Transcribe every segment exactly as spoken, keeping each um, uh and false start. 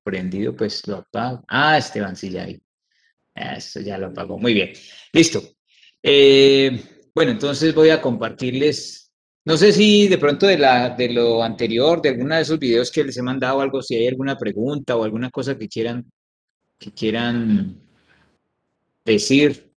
prendido, pues lo apago. Ah, Esteban, sí, ya ahí. Eso ya lo apagó. Muy bien. Listo. Eh, bueno, entonces voy a compartirles. No sé si de pronto de la, de lo anterior, de alguno de esos videos que les he mandado algo, si hay alguna pregunta o alguna cosa que quieran, que quieran decir.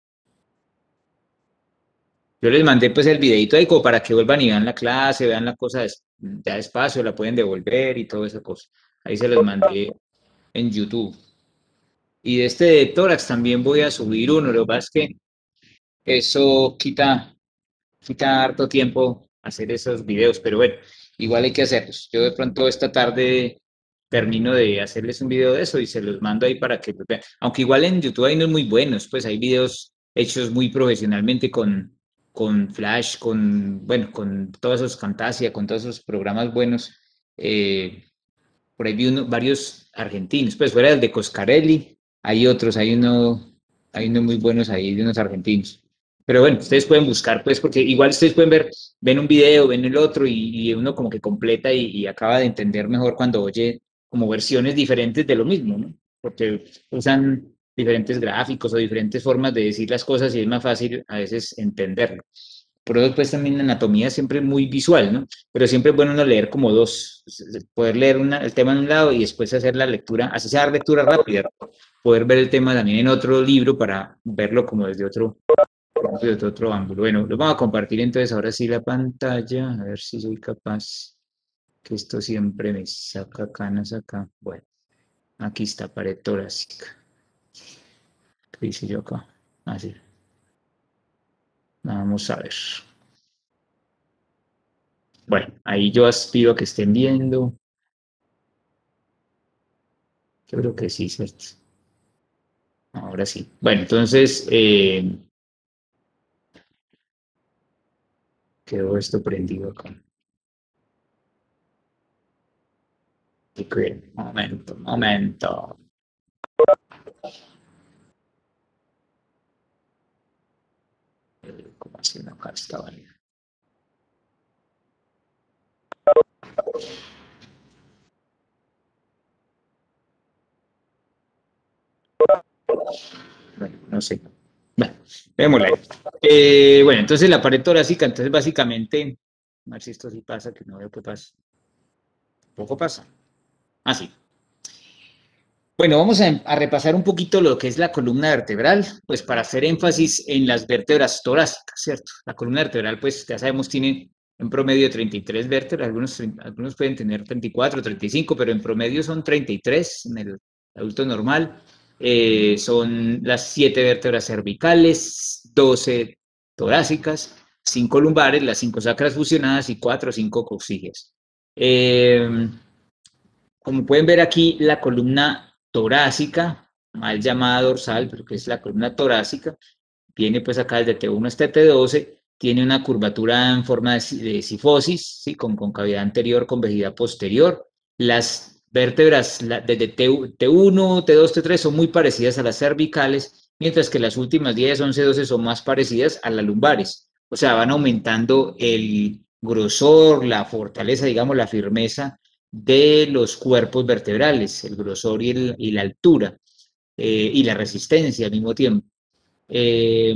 Yo les mandé pues el videito ahí como para que vuelvan y vean la clase, vean la cosa des- ya despacio, la pueden devolver y toda esa cosa. Ahí se los mandé en YouTube. Y de este de tórax también voy a subir uno. Lo que pasa es que eso quita, quita harto tiempo hacer esos videos, pero bueno, igual hay que hacerlos. Yo de pronto esta tarde termino de hacerles un video de eso y se los mando ahí para que los vean. Aunque igual en YouTube hay unos muy buenos, pues hay videos hechos muy profesionalmente con, con Flash, con, bueno, con todos esos Camtasia, con todos esos programas buenos. Eh, por ahí vi uno- varios argentinos, pues fuera del de Coscarelli, hay otros, hay uno, hay unos muy buenos ahí de unos argentinos. Pero bueno, ustedes pueden buscar, pues, porque igual ustedes pueden ver, ven un video, ven el otro y, y uno como que completa y, y acaba de entender mejor cuando oye como versiones diferentes de lo mismo, ¿no? Porque usan diferentes gráficos o diferentes formas de decir las cosas y es más fácil a veces entenderlo. Por eso, pues, también la anatomía siempre es muy visual, ¿no? Pero siempre es bueno uno leer como dos, poder leer una, el tema en un lado y después hacer la lectura, así sea lectura rápida, poder ver el tema también en otro libro para verlo como desde otro, desde otro ángulo. Bueno, lo vamos a compartir entonces ahora sí la pantalla, a ver si soy capaz, que esto siempre me saca canas acá. Bueno, aquí está pared torácica. ¿Qué dice yo acá? Así, vamos a ver. Bueno, ahí yo aspiro a que estén viendo. Yo creo que sí, ¿cierto? Ahora sí. Bueno, entonces eh, quedó esto prendido acá. Momento, momento. ¿Cómo así no acá estaba? Bueno, no sé. Bueno, vémosla ahí. Eh, bueno, entonces la pared torácica, entonces básicamente, a ver si esto sí pasa, que no veo qué pasa. Poco pasa. Ah, sí. Bueno, vamos a, a repasar un poquito lo que es la columna vertebral, pues para hacer énfasis en las vértebras torácicas, ¿cierto? La columna vertebral, pues ya sabemos, tiene en promedio treinta y tres vértebras, algunos, algunos pueden tener treinta y cuatro, treinta y cinco, pero en promedio son treinta y tres en el adulto normal. Eh, son las siete vértebras cervicales, doce torácicas, cinco lumbares, las cinco sacras fusionadas y cuatro o cinco coxígeas. Eh, como pueden ver aquí, la columna torácica, mal llamada dorsal, pero que es la columna torácica, viene pues acá desde T uno hasta T doce, tiene una curvatura en forma de, de sifosis, ¿sí? Con concavidad anterior, convejidad posterior. Las vértebras la, desde T, T1, T dos, T tres son muy parecidas a las cervicales, mientras que las últimas diez, once, doce son más parecidas a las lumbares. O sea, van aumentando el grosor, la fortaleza, digamos, la firmeza de los cuerpos vertebrales, el grosor y, el, y la altura eh, y la resistencia al mismo tiempo. Eh,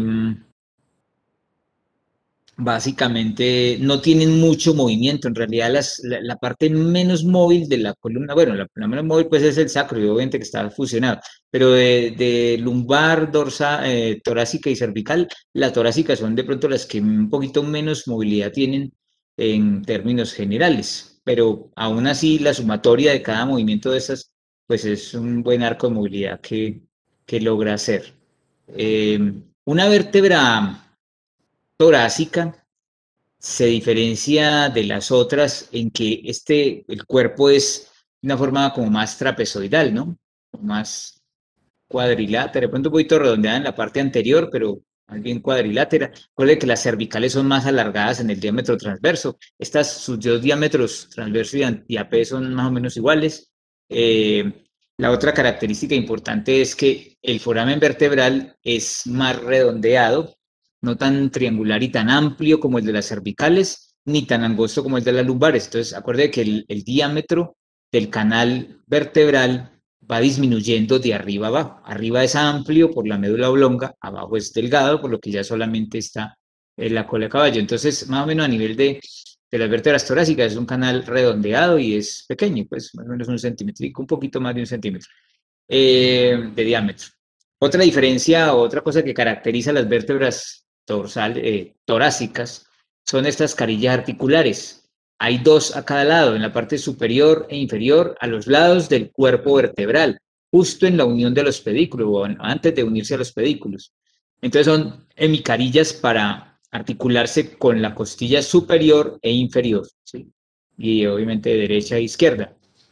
Básicamente no tienen mucho movimiento. En realidad, las, la, la, parte menos móvil de la columna, bueno, la, la, menos móvil pues es el sacro, y obviamente que está fusionado, pero de, de lumbar, dorsal, eh, torácica y cervical, las torácicas son de pronto las que un poquito menos movilidad tienen en términos generales, pero aún así la sumatoria de cada movimiento de esas, pues es un buen arco de movilidad que, que logra hacer. Eh, una vértebra torácica se diferencia de las otras en que este, el cuerpo es de una forma como más trapezoidal, ¿no? Más cuadrilátera, de pronto un poquito redondeada en la parte anterior, pero más bien cuadrilátera. Recuerde que las cervicales son más alargadas en el diámetro transverso. Estas, sus dos diámetros transverso y A P son más o menos iguales. Eh, la otra característica importante es que el foramen vertebral es más redondeado, no tan triangular y tan amplio como el de las cervicales, ni tan angosto como el de las lumbares. Entonces, acuerde que el, el diámetro del canal vertebral va disminuyendo de arriba a abajo. Arriba es amplio por la médula oblonga, abajo es delgado, por lo que ya solamente está en la cola de caballo. Entonces, más o menos a nivel de, de las vértebras torácicas es un canal redondeado y es pequeño, pues más o menos un centímetro, un poquito más de un centímetro eh, de diámetro. Otra diferencia, otra cosa que caracteriza las vértebras dorsal, eh, torácicas son estas carillas articulares. Hay dos a cada lado, en la parte superior e inferior, a los lados del cuerpo vertebral, justo en la unión de los pedículos, o antes de unirse a los pedículos. Entonces son hemicarillas para articularse con la costilla superior e inferior, ¿sí? Y obviamente de derecha e izquierda.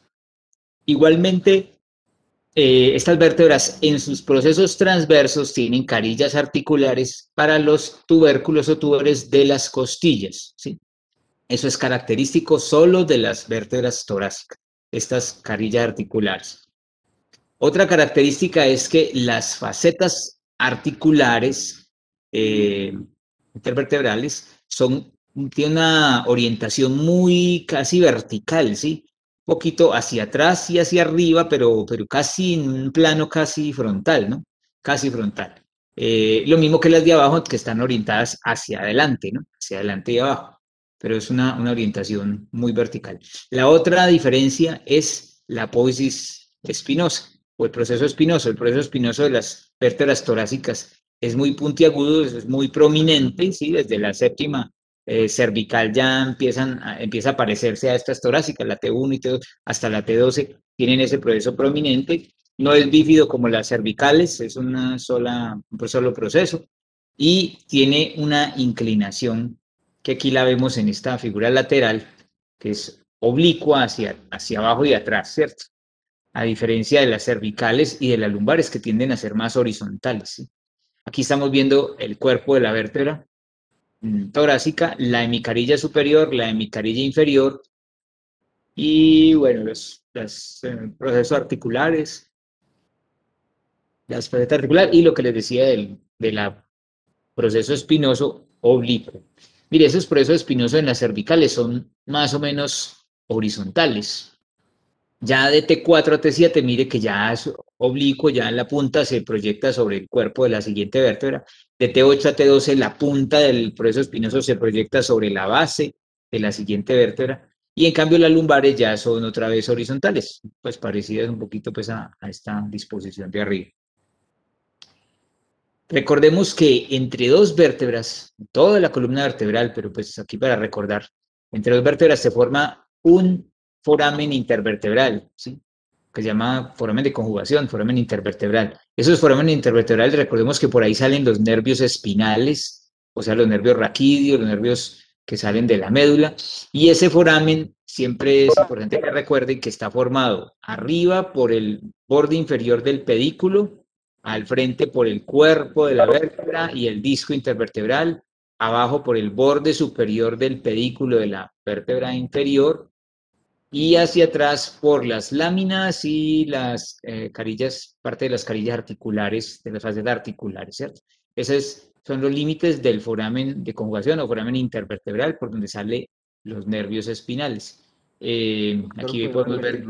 Igualmente, eh, estas vértebras en sus procesos transversos tienen carillas articulares para los tubérculos o túberes de las costillas, ¿sí? Eso es característico solo de las vértebras torácicas, estas carillas articulares. Otra característica es que las facetas articulares eh, intervertebrales son, tienen una orientación muy casi vertical, ¿sí? Un poquito hacia atrás y hacia arriba, pero, pero casi en un plano casi frontal, ¿no? Casi frontal. Eh, lo mismo que las de abajo, que están orientadas hacia adelante, ¿no? Hacia adelante y abajo, pero es una, una orientación muy vertical. La otra diferencia es la apófisis espinosa o el proceso espinoso. El proceso espinoso de las vértebras torácicas es muy puntiagudo, es muy prominente, ¿sí? Desde la séptima eh, cervical ya empiezan a, empieza a parecerse a estas torácicas, la T uno y T dos, hasta la T doce tienen ese proceso prominente. No es bífido como las cervicales, es una sola, un solo proceso y tiene una inclinación que aquí la vemos en esta figura lateral, que es oblicua hacia, hacia abajo y atrás, ¿cierto? A diferencia de las cervicales y de las lumbares que tienden a ser más horizontales, ¿sí? Aquí estamos viendo el cuerpo de la vértebra torácica, la hemicarilla superior, la hemicarilla inferior y, bueno, los, los eh, procesos articulares, las facetas articulares y lo que les decía del de la proceso espinoso oblicuo. Mire, esos procesos espinosos en las cervicales son más o menos horizontales. Ya de T cuatro a T siete, mire que ya es oblicuo, ya en la punta se proyecta sobre el cuerpo de la siguiente vértebra. De T ocho a T doce, la punta del proceso espinoso se proyecta sobre la base de la siguiente vértebra. Y en cambio las lumbares ya son otra vez horizontales, pues parecidas un poquito pues a, a esta disposición de arriba. Recordemos que entre dos vértebras, toda la columna vertebral, pero pues aquí para recordar, entre dos vértebras se forma un foramen intervertebral, ¿sí? Que se llama foramen de conjugación, foramen intervertebral. Esos foramen intervertebrales, recordemos que por ahí salen los nervios espinales, o sea, los nervios raquídeos, los nervios que salen de la médula, y ese foramen siempre es importante que recuerden que está formado arriba por el borde inferior del pedículo, al frente por el cuerpo de la vértebra y el disco intervertebral, abajo por el borde superior del pedículo de la vértebra inferior y hacia atrás por las láminas y las eh, carillas, parte de las carillas articulares, de las facetas articulares, ¿cierto? Esos son los límites del foramen de conjugación o foramen intervertebral por donde salen los nervios espinales. Eh, aquí podemos ver...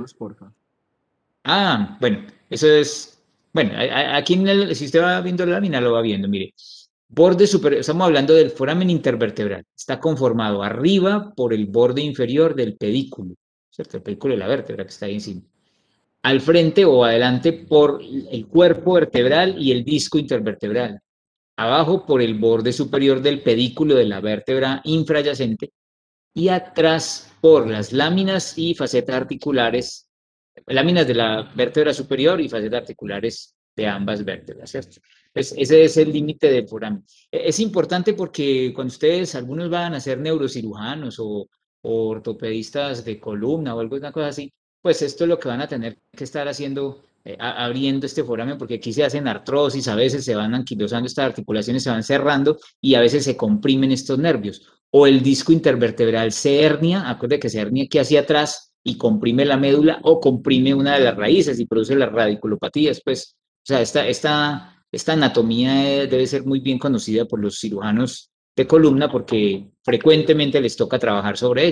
Ah, bueno, eso es, bueno, aquí en el, si usted va viendo la lámina, lo va viendo, mire. Borde superior, estamos hablando del foramen intervertebral. Está conformado arriba por el borde inferior del pedículo, ¿cierto? El pedículo de la vértebra que está ahí encima. Al frente o adelante por el cuerpo vertebral y el disco intervertebral. Abajo por el borde superior del pedículo de la vértebra infrayacente. Y atrás por las láminas y facetas articulares, láminas de la vértebra superior y facetas articulares de ambas vértebras, ¿cierto? Es, ese es el límite del foramen. Es importante porque cuando ustedes, algunos van a ser neurocirujanos o, o ortopedistas de columna o alguna cosa así, pues esto es lo que van a tener que estar haciendo, eh, abriendo este foramen, porque aquí se hacen artrosis, a veces se van anquilosando estas articulaciones, se van cerrando y a veces se comprimen estos nervios. O el disco intervertebral se hernia, acuérdate que se hernia aquí hacia atrás y comprime la médula o comprime una de las raíces y produce las radiculopatías, pues, o sea, esta, esta, esta anatomía debe ser muy bien conocida por los cirujanos de columna porque frecuentemente les toca trabajar sobre ello.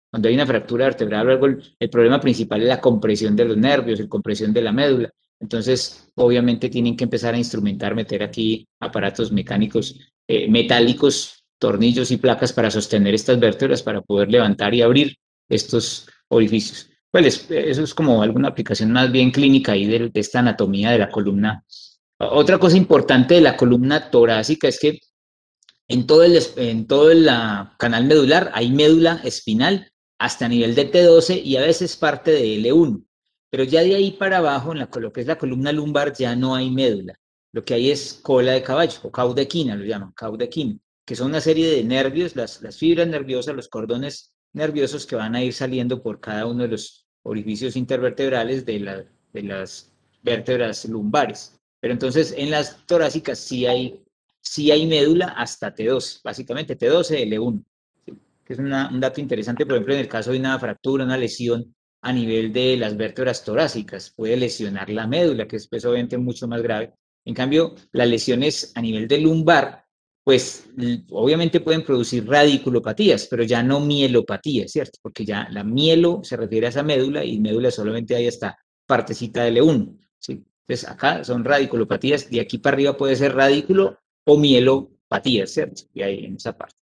Cuando hay una fractura vertebral o algo, el, el problema principal es la compresión de los nervios, la compresión de la médula. Entonces, obviamente tienen que empezar a instrumentar, meter aquí aparatos mecánicos, eh, metálicos, tornillos y placas para sostener estas vértebras, para poder levantar y abrir estos orificios. Pues eso es como alguna aplicación más bien clínica ahí de, de esta anatomía de la columna. Otra cosa importante de la columna torácica es que en todo el, en todo el uh, canal medular hay médula espinal hasta nivel de T doce y a veces parte de L uno. Pero ya de ahí para abajo, en la, lo que es la columna lumbar, ya no hay médula. Lo que hay es cola de caballo, o caudequina, lo llaman, caudequina, que son una serie de nervios, las, las fibras nerviosas, los cordones nerviosos que van a ir saliendo por cada uno de los orificios intervertebrales de, la, de las vértebras lumbares. Pero entonces en las torácicas sí hay sí hay médula hasta T doce, básicamente T doce, L uno, ¿sí? Que es una, un dato interesante, por ejemplo, en el caso de una fractura, una lesión a nivel de las vértebras torácicas, puede lesionar la médula, que es pues, obviamente mucho más grave. En cambio, las lesiones a nivel de lumbar, pues obviamente pueden producir radiculopatías, pero ya no mielopatías, ¿cierto? Porque ya la mielo se refiere a esa médula y médula solamente hay hasta partecita de L uno, ¿sí? Entonces acá son radiculopatías, de aquí para arriba puede ser radículo o mielopatías, ¿cierto? Y ahí en esa parte.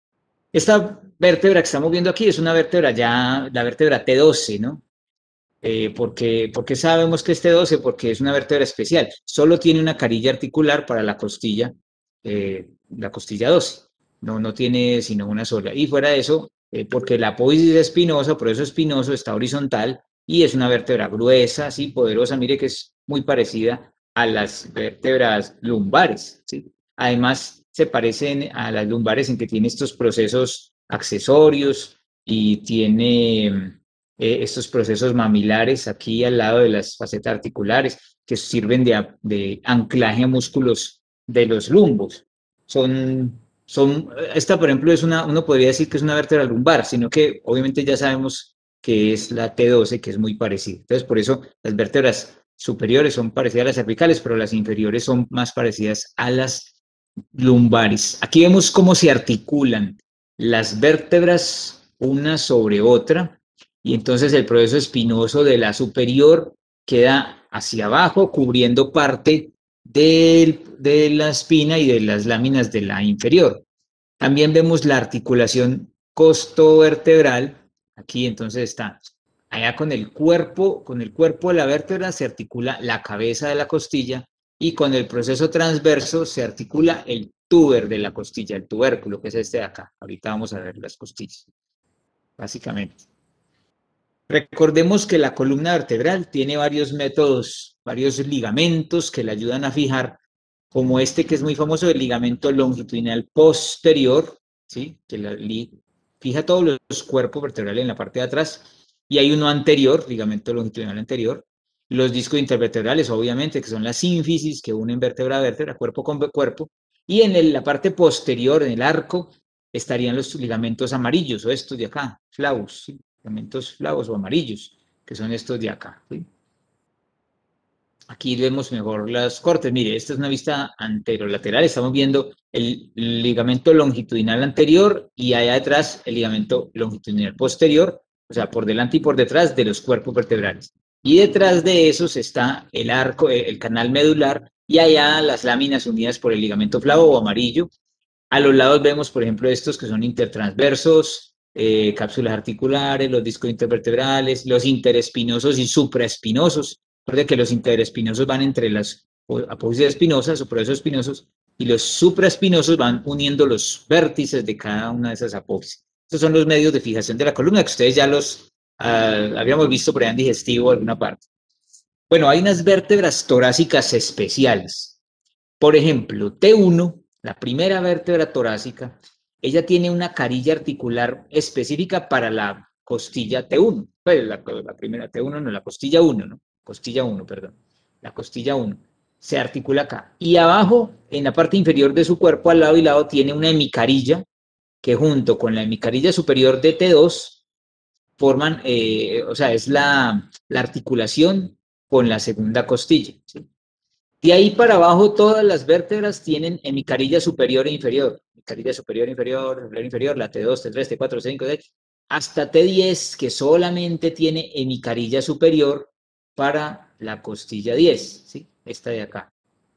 Esta vértebra que estamos viendo aquí es una vértebra ya, la vértebra T doce, ¿no? Eh, porque, porque sabemos que es T doce, porque es una vértebra especial. Solo tiene una carilla articular para la costilla, eh, la costilla doce. No, no tiene sino una sola. Y fuera de eso, eh, porque la apófisis espinosa, por eso espinoso, está horizontal y es una vértebra gruesa, así poderosa. Mire que es muy parecida a las vértebras lumbares, ¿sí? Además, se parecen a las lumbares en que tiene estos procesos accesorios y tiene eh, estos procesos mamilares aquí al lado de las facetas articulares que sirven de, de anclaje a músculos de los lumbos. Son, son, esta, por ejemplo, es una, uno podría decir que es una vértebra lumbar, sino que obviamente ya sabemos que es la T doce, que es muy parecida. Entonces, por eso las vértebras superiores son parecidas a las cervicales, pero las inferiores son más parecidas a las lumbares. Aquí vemos cómo se articulan las vértebras una sobre otra y entonces el proceso espinoso de la superior queda hacia abajo cubriendo parte de, de la espina y de las láminas de la inferior. También vemos la articulación costovertebral. Aquí entonces está allá con el cuerpo, con el cuerpo de la vértebra se articula la cabeza de la costilla y con el proceso transverso se articula el túber de la costilla, el tubérculo, que es este de acá. Ahorita vamos a ver las costillas, básicamente. Recordemos que la columna vertebral tiene varios métodos, varios ligamentos que le ayudan a fijar, como este que es muy famoso, el ligamento longitudinal posterior, ¿sí? Que la, li, fija todos los cuerpos vertebrales en la parte de atrás, y hay uno anterior, ligamento longitudinal anterior, los discos intervertebrales, obviamente, que son las sínfisis que unen vértebra a vértebra, cuerpo con cuerpo, y en el, la parte posterior, en el arco, estarían los ligamentos amarillos, o estos de acá, flavus, ¿sí? Ligamentos flavos o amarillos, que son estos de acá, ¿sí? Aquí vemos mejor las cortes. Mire, esta es una vista anterolateral. Estamos viendo el ligamento longitudinal anterior y allá detrás el ligamento longitudinal posterior, o sea, por delante y por detrás de los cuerpos vertebrales. Y detrás de esos está el arco, el canal medular y allá las láminas unidas por el ligamento flavo o amarillo. A los lados vemos, por ejemplo, estos que son intertransversos, eh, cápsulas articulares, los discos intervertebrales, los interespinosos y supraespinosos. Recuerde que los interespinosos van entre las apófisis espinosas o procesos espinosos y los supraespinosos van uniendo los vértices de cada una de esas apófisis. Estos son los medios de fijación de la columna que ustedes ya los uh, habíamos visto por ahí en digestivo en alguna parte. Bueno, hay unas vértebras torácicas especiales. Por ejemplo, T uno, la primera vértebra torácica, ella tiene una carilla articular específica para la costilla T uno. Pues la, la primera T uno, no, la costilla uno, ¿no? Costilla uno, perdón. La costilla uno. Se articula acá. Y abajo, en la parte inferior de su cuerpo, al lado y lado, tiene una hemicarilla que junto con la hemicarilla superior de T dos forman, eh, o sea, es la, la articulación con la segunda costilla, ¿sí? De ahí para abajo, todas las vértebras tienen hemicarilla superior e inferior. Hemicarilla superior, inferior, superior, inferior, la T dos, T tres, T cuatro, T cinco, T ocho. hasta T diez, que solamente tiene hemicarilla superior para la costilla diez, ¿sí? Esta de acá.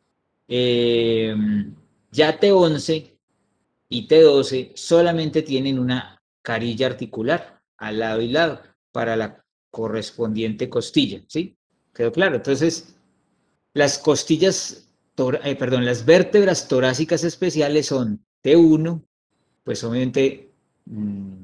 Eh, ya T once y T doce solamente tienen una carilla articular al lado y lado para la correspondiente costilla, ¿sí? ¿Quedó claro? Entonces, las costillas, eh, perdón, las vértebras torácicas especiales son T uno, pues obviamente mmm,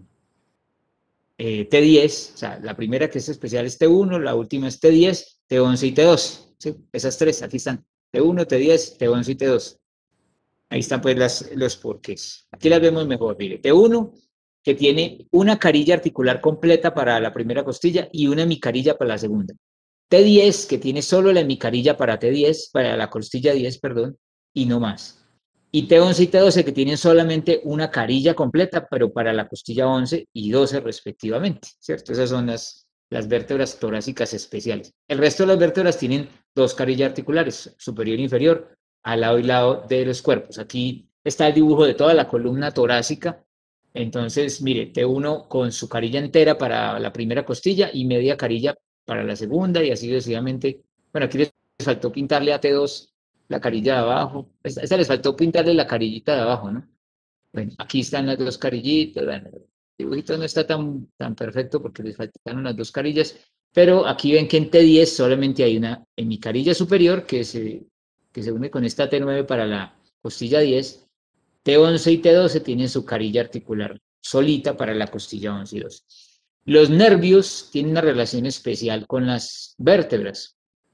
eh, T diez, o sea, la primera que es especial es T uno, la última es T diez, T once y T doce, ¿sí? Esas tres, aquí están, T uno, T diez, T once y T doce. Ahí están pues las, los porqués. Aquí las vemos mejor, mire, T uno, que tiene una carilla articular completa para la primera costilla y una hemicarilla para la segunda. T diez, que tiene solo la hemicarilla para T diez, para la costilla diez, perdón, y no más. Y T once y T doce, que tienen solamente una carilla completa, pero para la costilla once y doce respectivamente, ¿cierto? Esas son las, las vértebras torácicas especiales. El resto de las vértebras tienen dos carillas articulares, superior e inferior, al lado y lado de los cuerpos. Aquí está el dibujo de toda la columna torácica. Entonces, mire, T uno con su carilla entera para la primera costilla y media carilla para la segunda y así sucesivamente. Bueno, aquí les faltó pintarle a T dos la carilla de abajo. Esta, esta les faltó pintarle la carillita de abajo, ¿no? Bueno, aquí están las dos carillitas. Bueno, el dibujito no está tan, tan perfecto porque les faltaron las dos carillas, pero aquí ven que en T diez solamente hay una hemicarilla superior que se, que se une con esta T nueve para la costilla diez. T once y T doce tienen su carilla articular solita para la costilla once y doce. Los nervios tienen una relación especial con las vértebras.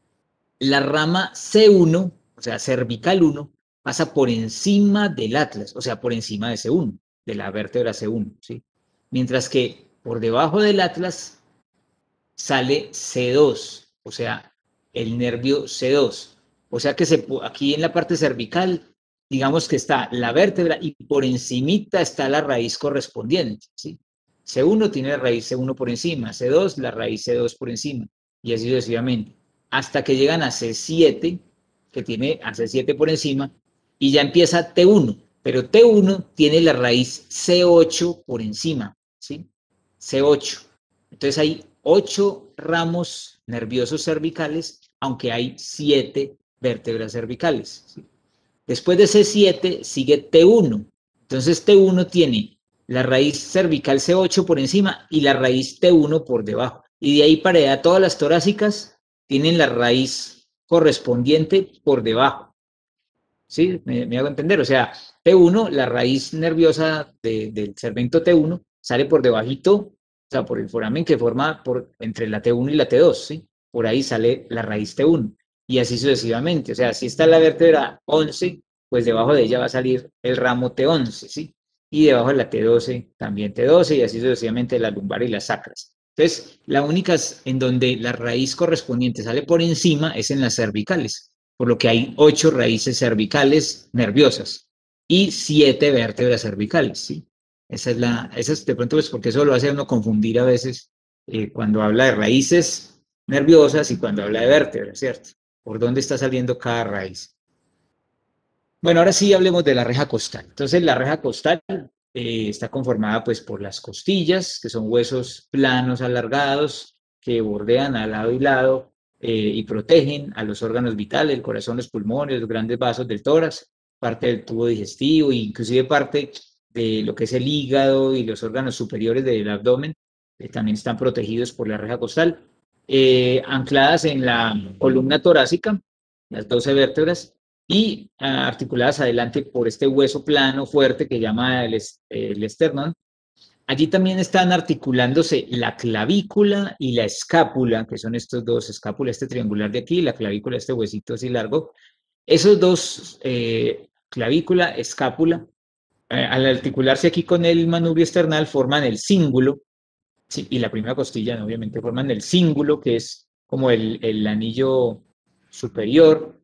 La rama C uno, o sea, cervical uno, pasa por encima del atlas, o sea, por encima de C uno, de la vértebra C uno, ¿sí? Mientras que por debajo del atlas sale C dos, o sea, el nervio C dos. O sea que se, aquí en la parte cervical, digamos que está la vértebra y por encimita está la raíz correspondiente, ¿sí? C uno tiene la raíz C uno por encima, C dos la raíz C dos por encima, y así sucesivamente, hasta que llegan a C siete, que tiene a C siete por encima, y ya empieza T uno, pero T uno tiene la raíz C ocho por encima, ¿sí? C ocho. Entonces hay ocho ramos nerviosos cervicales, aunque hay siete vértebras cervicales, ¿sí? Después de C siete sigue T uno. Entonces T uno tiene la raíz cervical C ocho por encima y la raíz T uno por debajo. Y de ahí para allá todas las torácicas tienen la raíz correspondiente por debajo. ¿Sí? Me, me hago entender. O sea, T uno, la raíz nerviosa de, del segmento T uno, sale por debajito, o sea, por el foramen que forma por, entre la T uno y la T dos, ¿sí? Por ahí sale la raíz T uno. Y así sucesivamente. O sea, si está la vértebra once, pues debajo de ella va a salir el ramo T once, ¿sí? Y debajo de la T doce, también T doce, y así sucesivamente la lumbar y las sacras. Entonces, la única en donde la raíz correspondiente sale por encima es en las cervicales, por lo que hay ocho raíces cervicales nerviosas y siete vértebras cervicales, ¿sí? Esa es la, esa es de pronto, pues porque eso lo hace a uno confundir a veces eh, cuando habla de raíces nerviosas y cuando habla de vértebras, ¿cierto? ¿Por dónde está saliendo cada raíz? Bueno, ahora sí hablemos de la reja costal. Entonces, la reja costal eh, está conformada pues por las costillas, que son huesos planos alargados que bordean al lado y lado eh, y protegen a los órganos vitales, el corazón, los pulmones, los grandes vasos del tórax, parte del tubo digestivo e inclusive parte de lo que es el hígado y los órganos superiores del abdomen, que también están protegidos por la reja costal, eh, ancladas en la columna torácica, las doce vértebras, y uh, articuladas adelante por este hueso plano fuerte que llama el, el esternón. Allí también están articulándose la clavícula y la escápula, que son estos dos, escápula, este triangular de aquí, y la clavícula, este huesito así largo. Esos dos, eh, clavícula, escápula, eh, al articularse aquí con el manubrio esternal, forman el cíngulo, sí, y la primera costilla, ¿no? Obviamente, forman el cíngulo, que es como el, el anillo superior,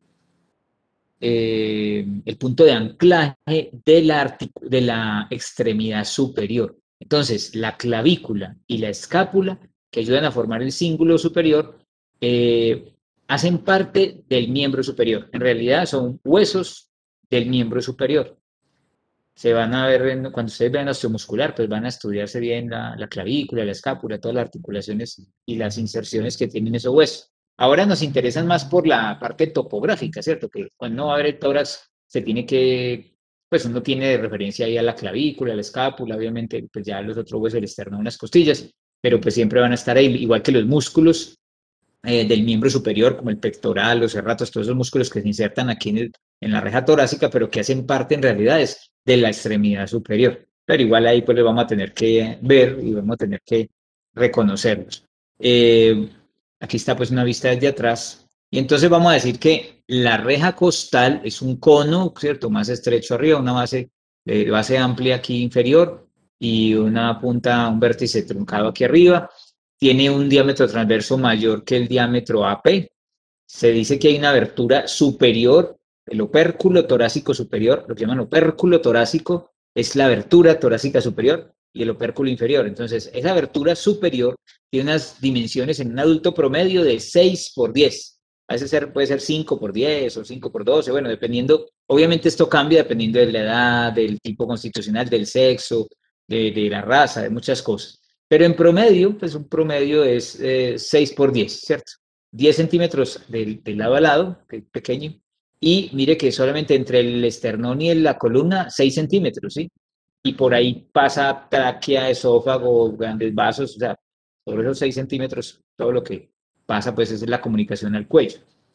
eh, el punto de anclaje de la, de la extremidad superior. Entonces, la clavícula y la escápula, que ayudan a formar el cíngulo superior, eh, hacen parte del miembro superior. En realidad son huesos del miembro superior. Se van a ver, en- cuando ustedes vean osteomuscular, pues van a estudiarse bien la, la clavícula, la escápula, todas las articulaciones y las inserciones que tienen esos huesos. Ahora nos interesan más por la parte topográfica, ¿cierto? Que cuando va a ver el tórax, se tiene que, pues uno tiene de referencia ahí a la clavícula, la escápula, obviamente, pues ya los otros huesos, el esternón, las costillas, pero pues siempre van a estar ahí, igual que los músculos eh, del miembro superior, como el pectoral, los serratos, todos esos músculos que se insertan aquí en, el, en la reja torácica, pero que hacen parte en realidad es de la extremidad superior. Pero igual ahí pues lo vamos a tener que ver y vamos a tener que reconocerlos. Eh, Aquí está pues una vista desde atrás. Y entonces vamos a decir que la reja costal es un cono, ¿cierto? Más estrecho arriba, una base, eh, base amplia aquí inferior y una punta, un vértice truncado aquí arriba. Tiene un diámetro transverso mayor que el diámetro A P. Se dice que hay una abertura superior, el opérculo torácico superior, lo que llaman opérculo torácico, es la abertura torácica superior y el opérculo inferior. Entonces, esa abertura superior tiene unas dimensiones en un adulto promedio de seis por diez. A veces ser, puede ser cinco por diez o cinco por doce, bueno, dependiendo, obviamente esto cambia dependiendo de la edad, del tipo constitucional, del sexo, de, de la raza, de muchas cosas. Pero en promedio, pues un promedio es eh, seis por diez, ¿cierto? diez centímetros del, del lado a lado, que es pequeño, y mire que solamente entre el esternón y la columna, seis centímetros, ¿sí? Y por ahí pasa tráquea, esófago, grandes vasos, o sea, sobre esos seis centímetros, todo lo que pasa, pues es la comunicación al cuello.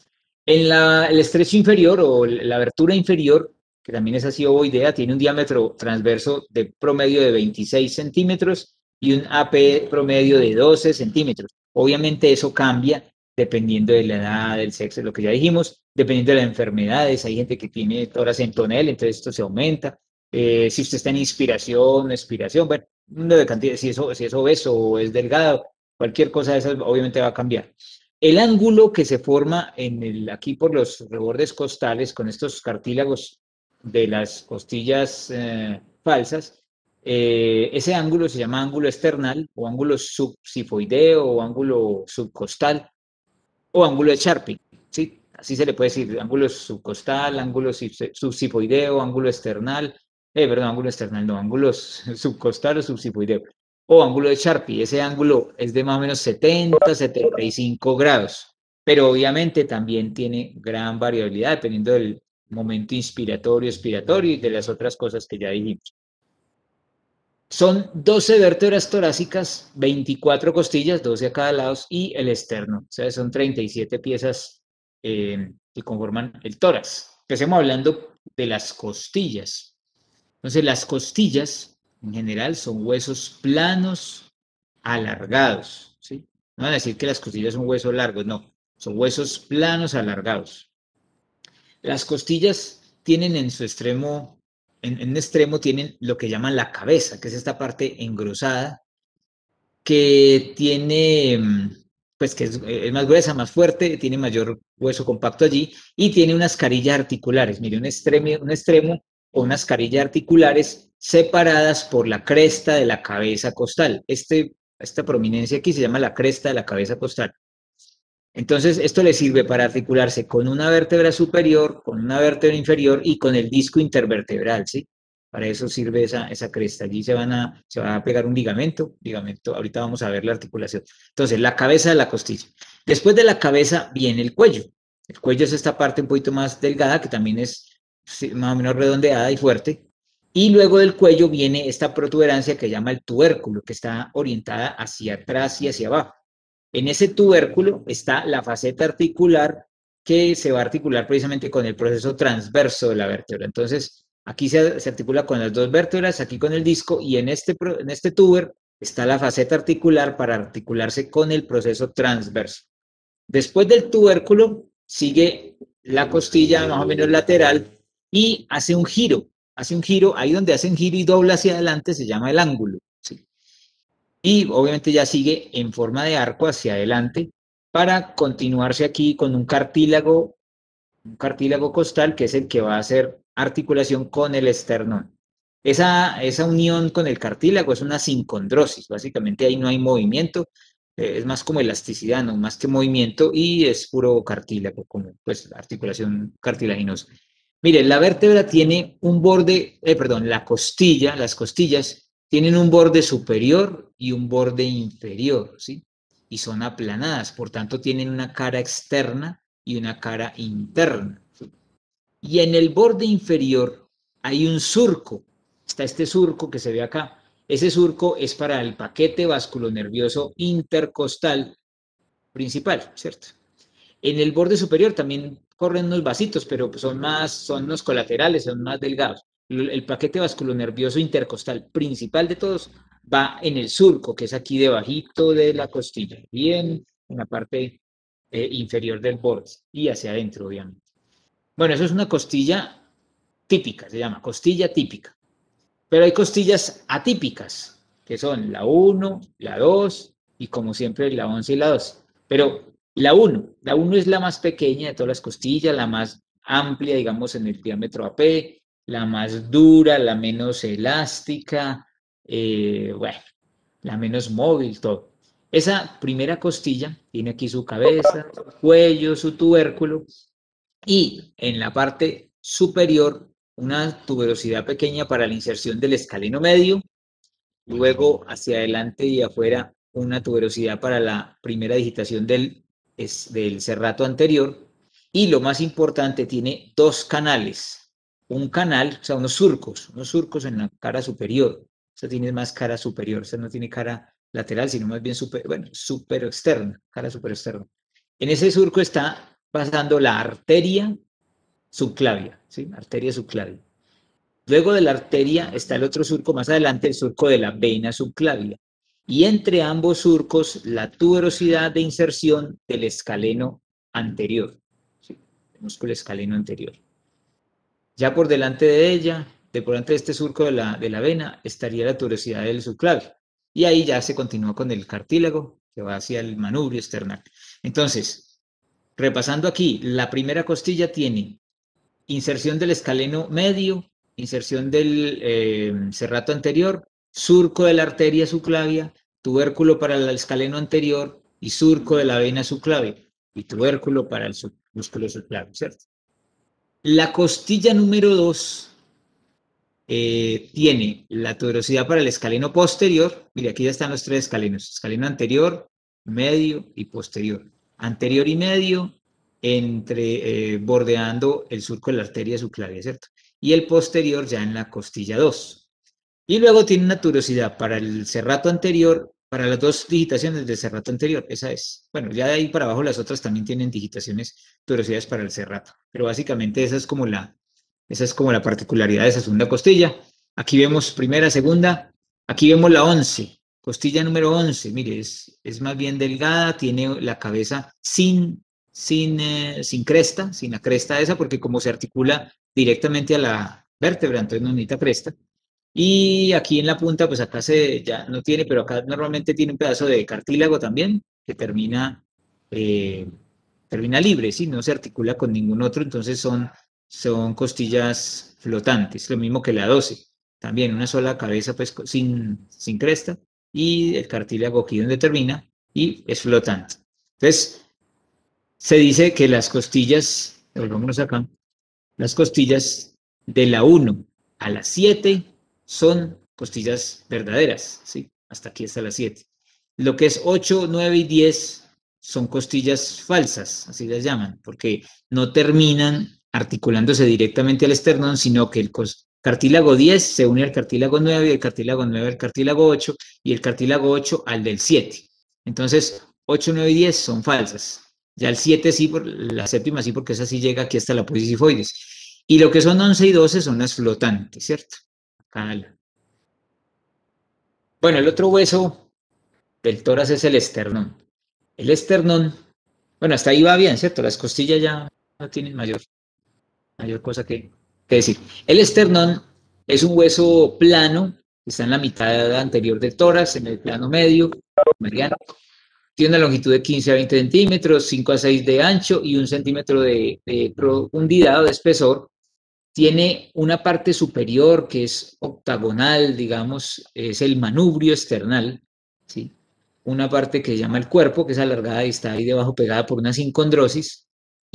En la, el estrecho inferior o la abertura inferior, que también es así ovoidea, tiene un diámetro transverso de promedio de veintiséis centímetros y un A P promedio de doce centímetros. Obviamente eso cambia dependiendo de la edad, del sexo, lo que ya dijimos, dependiendo de las enfermedades. Hay gente que tiene tórax en tonel, entonces esto se aumenta. Eh, si usted está en inspiración, expiración, bueno, de cantidad, si, eso, si es obeso o es delgado, cualquier cosa de esas obviamente va a cambiar. El ángulo que se forma en el, aquí por los rebordes costales con estos cartílagos de las costillas eh, falsas, eh, ese ángulo se llama ángulo external o ángulo subsifoideo o ángulo subcostal o ángulo de Sharpe, ¿sí? Así se le puede decir, ángulo subcostal, ángulo subsifoideo, ángulo external, eh, perdón, ángulo external, no, ángulo subcostal o subsifoideo, o ángulo de Sharpe. Ese ángulo es de más o menos setenta, setenta y cinco grados, pero obviamente también tiene gran variabilidad dependiendo del momento inspiratorio, expiratorio y de las otras cosas que ya dijimos. Son doce vértebras torácicas, veinticuatro costillas, doce a cada lado, y el externo. O sea, son treinta y siete piezas eh, que conforman el tórax. Empecemos hablando de las costillas. Entonces, las costillas, en general, son huesos planos, alargados. ¿Sí? No van a decir que las costillas son huesos largos, no. Son huesos planos, alargados. Las costillas tienen en su extremo, en, en un extremo tienen lo que llaman la cabeza, que es esta parte engrosada, que tiene, mm, pues que es, es más gruesa, más fuerte, tiene mayor hueso compacto allí y tiene unas carillas articulares. Mire, un extremo, un extremo o unas carillas articulares separadas por la cresta de la cabeza costal. Este, esta prominencia aquí se llama la cresta de la cabeza costal. Entonces, esto le sirve para articularse con una vértebra superior, con una vértebra inferior y con el disco intervertebral, ¿sí? Para eso sirve esa, esa cresta. Allí se, van a, se va a pegar un ligamento, ligamento, ahorita vamos a ver la articulación. Entonces, la cabeza de la costilla. Después de la cabeza viene el cuello. El cuello es esta parte un poquito más delgada, que también es más o menos redondeada y fuerte. Y luego del cuello viene esta protuberancia que llama el tubérculo, que está orientada hacia atrás y hacia abajo. En ese tubérculo está la faceta articular que se va a articular precisamente con el proceso transverso de la vértebra. Entonces, aquí se, se articula con las dos vértebras, aquí con el disco, y en este, en este tuber está la faceta articular para articularse con el proceso transverso. Después del tubérculo sigue la costilla más o menos lateral y hace un giro, hace un giro, ahí donde hace un giro y dobla hacia adelante se llama el ángulo, ¿sí? Y obviamente ya sigue en forma de arco hacia adelante para continuarse aquí con un cartílago, un cartílago costal que es el que va a hacer articulación con el esternón. Esa, esa unión con el cartílago es una sincondrosis, básicamente ahí no hay movimiento, eh, es más como elasticidad, no más que movimiento y es puro cartílago, como pues articulación cartilaginosa. Mire, la vértebra tiene un borde, eh, perdón, la costilla, las costillas tienen un borde superior y un borde inferior, ¿sí? Y son aplanadas, por tanto tienen una cara externa y una cara interna. ¿Sí? Y en el borde inferior hay un surco. Está este surco que se ve acá. Ese surco es para el paquete vasculonervioso intercostal principal, ¿cierto? En el borde superior también corren unos vasitos, pero son más, son unos colaterales, son más delgados. El paquete vasculonervioso intercostal principal de todos va en el surco, que es aquí debajito de la costilla, bien en la parte eh, inferior del borde y hacia adentro, obviamente. Bueno, eso es una costilla típica, se llama costilla típica. Pero hay costillas atípicas, que son la uno, la dos y como siempre la once y la doce. Pero la uno, la uno es la más pequeña de todas las costillas, la más amplia, digamos, en el diámetro A P, la más dura, la menos elástica, eh, bueno, la menos móvil, todo. Esa primera costilla tiene aquí su cabeza, su cuello, su tubérculo y en la parte superior una tuberosidad pequeña para la inserción del escaleno medio, luego hacia adelante y afuera una tuberosidad para la primera digitación del, es, del cerrato anterior y lo más importante tiene dos canales, un canal, o sea, unos surcos, unos surcos en la cara superior, o sea, tiene más cara superior, o sea, no tiene cara lateral, sino más bien super, bueno, super externa, cara super externa. En ese surco está pasando la arteria subclavia, ¿sí? Arteria subclavia. Luego de la arteria está el otro surco, más adelante el surco de la vena subclavia. Y entre ambos surcos, la tuberosidad de inserción del escaleno anterior, ¿sí? El músculo escaleno anterior. Ya por delante de ella, de por delante de este surco de la, de la vena, estaría la tuberosidad del subclavio. Y ahí ya se continúa con el cartílago, que va hacia el manubrio external. Entonces, repasando aquí, la primera costilla tiene inserción del escaleno medio, inserción del eh, cerrato anterior, surco de la arteria subclavia, tubérculo para el escaleno anterior y surco de la vena subclavia y tubérculo para el sub, músculo subclavio, ¿cierto? La costilla número dos eh, tiene la tuberosidad para el escaleno posterior. Mire, aquí ya están los tres escalenos, escaleno anterior, medio y posterior. Anterior y medio, entre, eh, bordeando el surco de la arteria subclavia, ¿cierto? Y el posterior ya en la costilla dos. Y luego tiene una tuberosidad para el cerrato anterior, para las dos digitaciones del cerrato anterior, esa es. Bueno, ya de ahí para abajo las otras también tienen digitaciones, tuberosidades para el cerrato. Pero básicamente esa es como la, esa es como la particularidad de esa segunda costilla. Aquí vemos primera, segunda. Aquí vemos la once, costilla número once. Mire, es, es más bien delgada, tiene la cabeza sin, sin, eh, sin cresta, sin la cresta esa, porque como se articula directamente a la vértebra, entonces no necesita cresta. Y aquí en la punta, pues acá se ya no tiene, pero acá normalmente tiene un pedazo de cartílago también, que termina, eh, termina libre, ¿sí? No se articula con ningún otro, entonces son son costillas flotantes, lo mismo que la doce, también una sola cabeza pues sin, sin cresta y el cartílago aquí donde termina y es flotante. Entonces, se dice que las costillas, volvámonos acá, las costillas de la uno a la siete son costillas verdaderas, ¿sí? Hasta aquí está la siete. Lo que es ocho, nueve y diez son costillas falsas, así las llaman, porque no terminan articulándose directamente al esternón, sino que el cartílago diez se une al cartílago nueve, y el cartílago nueve al cartílago ocho, y el cartílago ocho al del siete. Entonces, ocho, nueve y diez son falsas. Ya el siete sí, por, la séptima sí, porque esa sí llega aquí hasta la apófisis sifoides. Y lo que son once y doce son las flotantes, ¿cierto? Acá la... Bueno, el otro hueso del tórax es el esternón. El esternón, bueno, hasta ahí va bien, ¿cierto? Las costillas ya no tienen mayor, mayor cosa que, que decir. El esternón es un hueso plano, está en la mitad anterior del tórax, en el plano medio, mediano. Tiene una longitud de quince a veinte centímetros, cinco a seis de ancho y un centímetro de, de profundidad o de espesor. Tiene una parte superior que es octagonal, digamos, es el manubrio esternal, ¿sí? Una parte que se llama el cuerpo, que es alargada y está ahí debajo pegada por una sincondrosis, y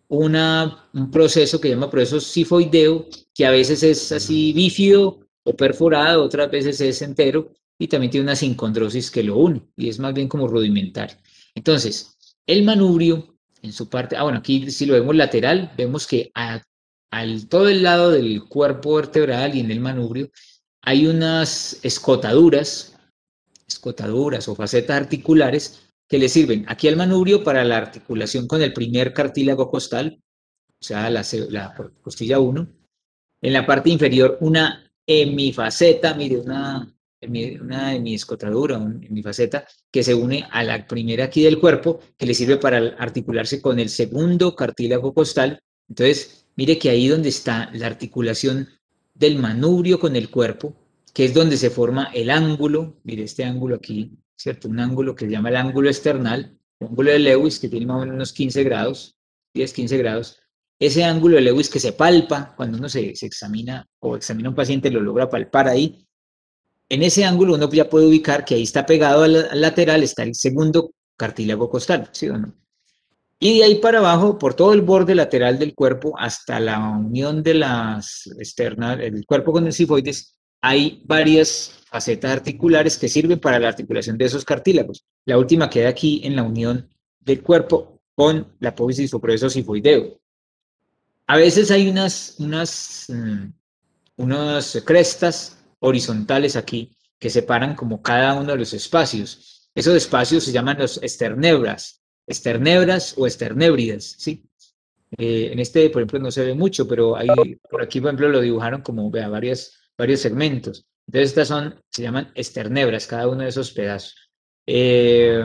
una, un proceso que se llama proceso sifoideo, que a veces es así bífido o perforado, otras veces es entero, y también tiene una sincondrosis que lo une, y es más bien como rudimentario. Entonces, el manubrio, en su parte, ah, bueno, aquí si lo vemos lateral, vemos que a, al todo el lado del cuerpo vertebral y en el manubrio hay unas escotaduras, escotaduras o facetas articulares que le sirven aquí al manubrio para la articulación con el primer cartílago costal, o sea, la, la costilla uno. En la parte inferior, una hemifaceta, mire, una, una hemiescotadura, una hemifaceta, que se une a la primera aquí del cuerpo, que le sirve para articularse con el segundo cartílago costal. Entonces, mire que ahí donde está la articulación del manubrio con el cuerpo, que es donde se forma el ángulo, mire este ángulo aquí, ¿cierto? Un ángulo que se llama el ángulo external, el ángulo de Lewis, que tiene más o menos unos quince grados, diez, quince grados. Ese ángulo de Lewis que se palpa cuando uno se, se examina o examina a un paciente, lo logra palpar ahí. En ese ángulo uno ya puede ubicar que ahí está pegado al, al lateral, está el segundo cartílago costal, ¿sí o no? Y de ahí para abajo, por todo el borde lateral del cuerpo, hasta la unión de las externas, el cuerpo con el sifoides, hay varias facetas articulares que sirven para la articulación de esos cartílagos. La última queda aquí en la unión del cuerpo con la apófisis o proceso sifoideo. A veces hay unas, unas, um, unas crestas horizontales aquí que separan como cada uno de los espacios. Esos espacios se llaman los esternebras, esternebras o esternébridas, ¿sí? Eh, en este, por ejemplo, no se ve mucho, pero hay, por aquí, por ejemplo, lo dibujaron como, vea, varios, varios segmentos. Entonces, estas son, se llaman esternebras, cada uno de esos pedazos. Eh,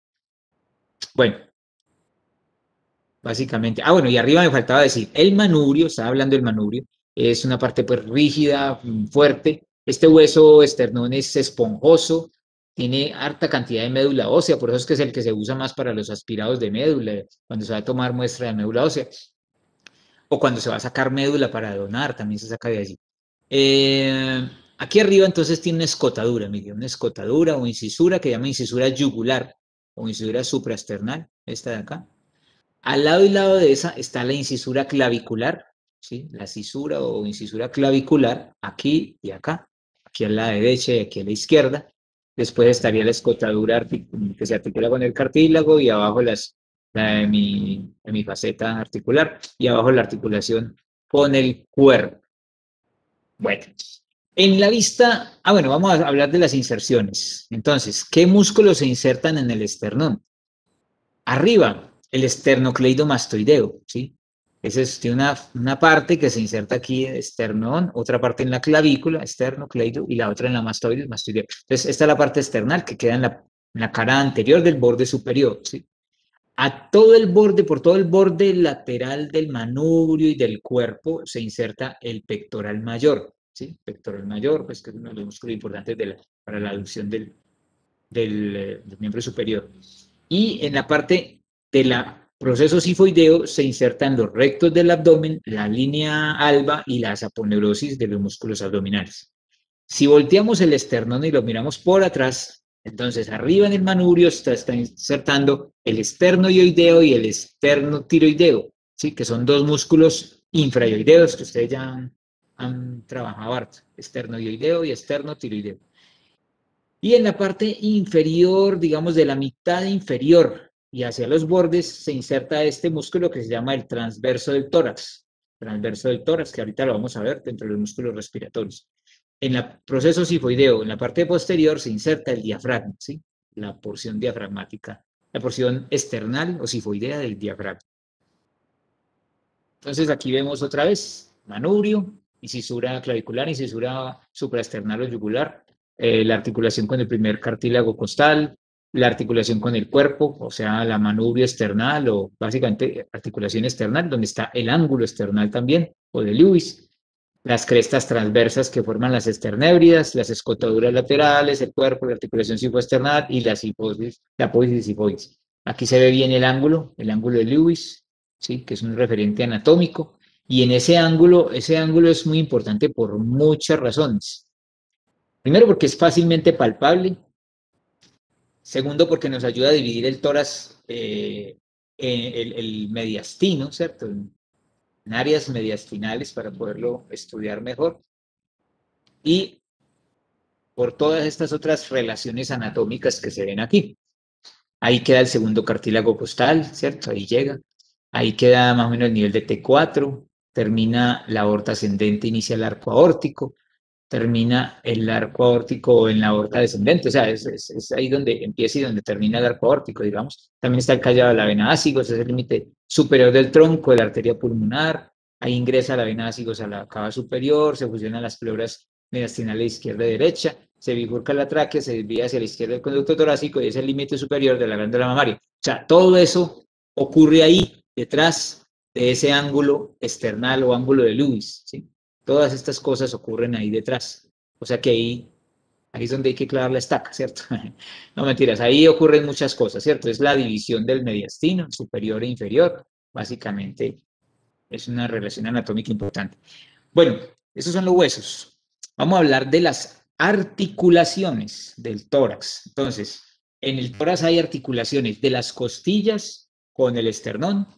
bueno, básicamente. Ah, bueno, y arriba me faltaba decir, el manubrio, estaba hablando del manubrio, es una parte pues rígida, mm, fuerte. Este hueso esternón es esponjoso, tiene harta cantidad de médula ósea, por eso es que es el que se usa más para los aspirados de médula, cuando se va a tomar muestra de médula ósea, o cuando se va a sacar médula para donar, también se saca de allí. Eh, aquí arriba entonces tiene una escotadura, mire, una escotadura o incisura que llama incisura yugular o incisura supraesternal, esta de acá. Al lado y lado de esa está la incisura clavicular, ¿sí? La cisura o incisura clavicular, aquí y acá, aquí a la derecha y aquí a la izquierda. Después estaría la escotadura que se articula con el cartílago y abajo las, la de mi, de mi faceta articular y abajo la articulación con el cuerpo. Bueno, en la vista, ah, bueno, vamos a hablar de las inserciones. Entonces, ¿qué músculos se insertan en el esternón? Arriba, el esternocleidomastoideo, ¿sí? Esa es, tiene una, una parte que se inserta aquí en el esternón, otra parte en la clavícula, esternocleido, y la otra en la mastoide, mastoideo. Entonces, esta es la parte external que queda en la, en la cara anterior del borde superior, ¿sí? A todo el borde, por todo el borde lateral del manubrio y del cuerpo se inserta el pectoral mayor, ¿sí? Pectoral mayor, pues que es uno de los músculos importantes de la, para la aducción del, del, eh, del miembro superior. Y en la parte del proceso sifoideo se insertan los rectos del abdomen, la línea alba y la aponeurosis de los músculos abdominales. Si volteamos el esternón y lo miramos por atrás, entonces arriba en el manubrio está, está insertando el esternoioideo y el esternotiroideo, ¿sí? Que son dos músculos infraioideos que ustedes ya han, han trabajado harto, esternoioideo y esternotiroideo. Y en la parte inferior, digamos de la mitad inferior y hacia los bordes, se inserta este músculo que se llama el transverso del tórax. Transverso del tórax, que ahorita lo vamos a ver dentro de los músculos respiratorios. En el proceso sifoideo, en la parte posterior, se inserta el diafragma, ¿sí? La porción diafragmática, la porción external o sifoidea del diafragma. Entonces aquí vemos otra vez manubrio, incisura clavicular, incisura supraesternal o yugular, eh, la articulación con el primer cartílago costal, la articulación con el cuerpo, o sea, la manubrio external o básicamente articulación external, donde está el ángulo external también, o de Lewis, las crestas transversas que forman las esternébridas, las escotaduras laterales, el cuerpo, la articulación sifoesternal y la sifosis, la apófisis sifoides. Aquí se ve bien el ángulo, el ángulo de Lewis, ¿sí? Que es un referente anatómico, y en ese ángulo, ese ángulo es muy importante por muchas razones. Primero, porque es fácilmente palpable. Segundo, porque nos ayuda a dividir el tórax eh, eh, el, el mediastino, ¿cierto? En, en áreas mediastinales para poderlo estudiar mejor. Y por todas estas otras relaciones anatómicas que se ven aquí. Ahí queda el segundo cartílago costal, ¿cierto? Ahí llega. Ahí queda más o menos el nivel de T cuatro, termina la aorta ascendente, inicia el arco aórtico, termina el arco aórtico en la aorta descendente, o sea, es, es, es ahí donde empieza y donde termina el arco aórtico, digamos. También está el callado de la vena ácigos, es el límite superior del tronco de la arteria pulmonar. Ahí ingresa la vena ácigos a la cava superior, se fusionan las pleuras mediastinales izquierda y derecha, se bifurca la tráquea, se desvía hacia la izquierda del conducto torácico y es el límite superior de la glándula mamaria. O sea, todo eso ocurre ahí, detrás de ese ángulo external o ángulo de Lewis, ¿sí? Todas estas cosas ocurren ahí detrás. O sea que ahí, ahí es donde hay que clavar la estaca, ¿cierto? No mentiras, ahí ocurren muchas cosas, ¿cierto? Es la división del mediastino, superior e inferior. Básicamente es una relación anatómica importante. Bueno, esos son los huesos. Vamos a hablar de las articulaciones del tórax. Entonces, en el tórax hay articulaciones de las costillas con el esternón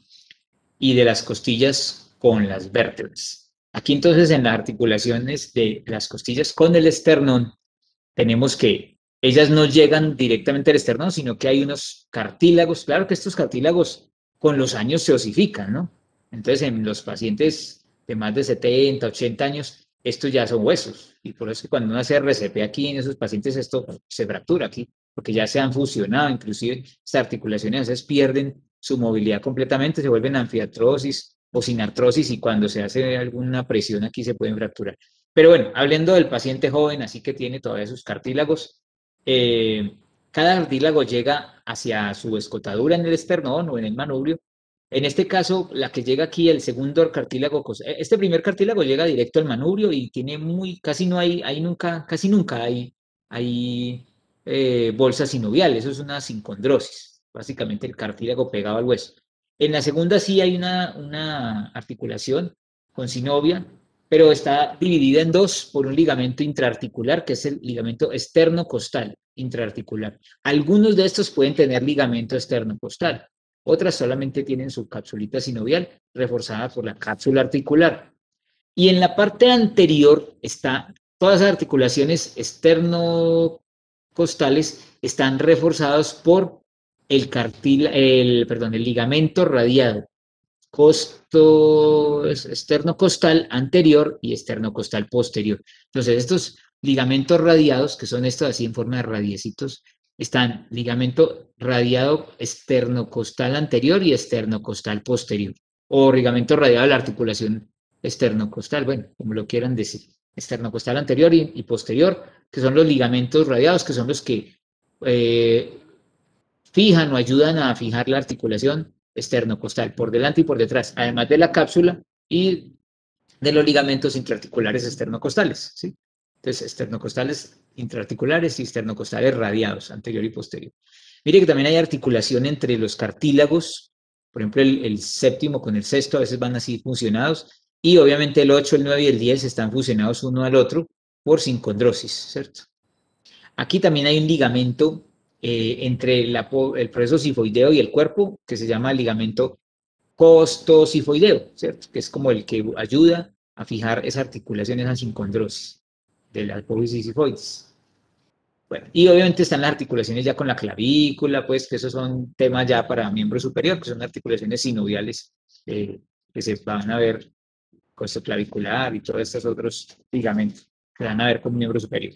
y de las costillas con las vértebras. Aquí entonces en las articulaciones de las costillas con el esternón tenemos que ellas no llegan directamente al esternón, sino que hay unos cartílagos. Claro que estos cartílagos con los años se osifican, ¿no? Entonces en los pacientes de más de setenta, ochenta años, estos ya son huesos. Y por eso cuando uno hace R C P aquí en esos pacientes, esto se fractura aquí, porque ya se han fusionado, inclusive estas articulaciones a veces pierden su movilidad completamente, se vuelven anfiartrosis o sin artrosis y cuando se hace alguna presión aquí se pueden fracturar. Pero bueno, hablando del paciente joven, así que tiene todavía sus cartílagos, eh, cada cartílago llega hacia su escotadura en el esternón o en el manubrio. En este caso, la que llega aquí, el segundo cartílago, este primer cartílago llega directo al manubrio y tiene muy, casi no hay, hay nunca, casi nunca hay, hay eh, bolsa sinovial, eso es una sincondrosis, básicamente el cartílago pegado al hueso. En la segunda sí hay una, una articulación con sinovia, pero está dividida en dos por un ligamento intraarticular, que es el ligamento externo-costal intraarticular. Algunos de estos pueden tener ligamento externo-costal, otras solamente tienen su capsulita sinovial reforzada por la cápsula articular. Y en la parte anterior está, todas las articulaciones externo-costales están reforzadas por el, cartil, el, perdón, el ligamento radiado, costo externo costal anterior y externo costal posterior. Entonces, estos ligamentos radiados, que son estos así en forma de radiecitos, están ligamento radiado externo costal anterior y externo costal posterior, o ligamento radiado de la articulación externo costal, bueno, como lo quieran decir, externo costal anterior y, y posterior, que son los ligamentos radiados, que son los que eh, fijan o ayudan a fijar la articulación externocostal por delante y por detrás, además de la cápsula y de los ligamentos intraarticulares externocostales, ¿sí? Entonces, externocostales intraarticulares y externocostales radiados, anterior y posterior. Mire que también hay articulación entre los cartílagos, por ejemplo, el, el séptimo con el sexto a veces van así fusionados, y obviamente el ocho, el nueve y el diez están fusionados uno al otro por sincondrosis, ¿cierto? Aquí también hay un ligamento eh, entre la, el proceso sifoideo y el cuerpo, que se llama ligamento costosifoideo, ¿cierto? Que es como el que ayuda a fijar esa articulación, esa sincondrosis de la apófisis sifoides. Bueno, y obviamente están las articulaciones ya con la clavícula, pues que esos son temas ya para miembro superior, que son articulaciones sinoviales eh, que se van a ver, costoclavicular y todos estos otros ligamentos que van a ver con miembro superior.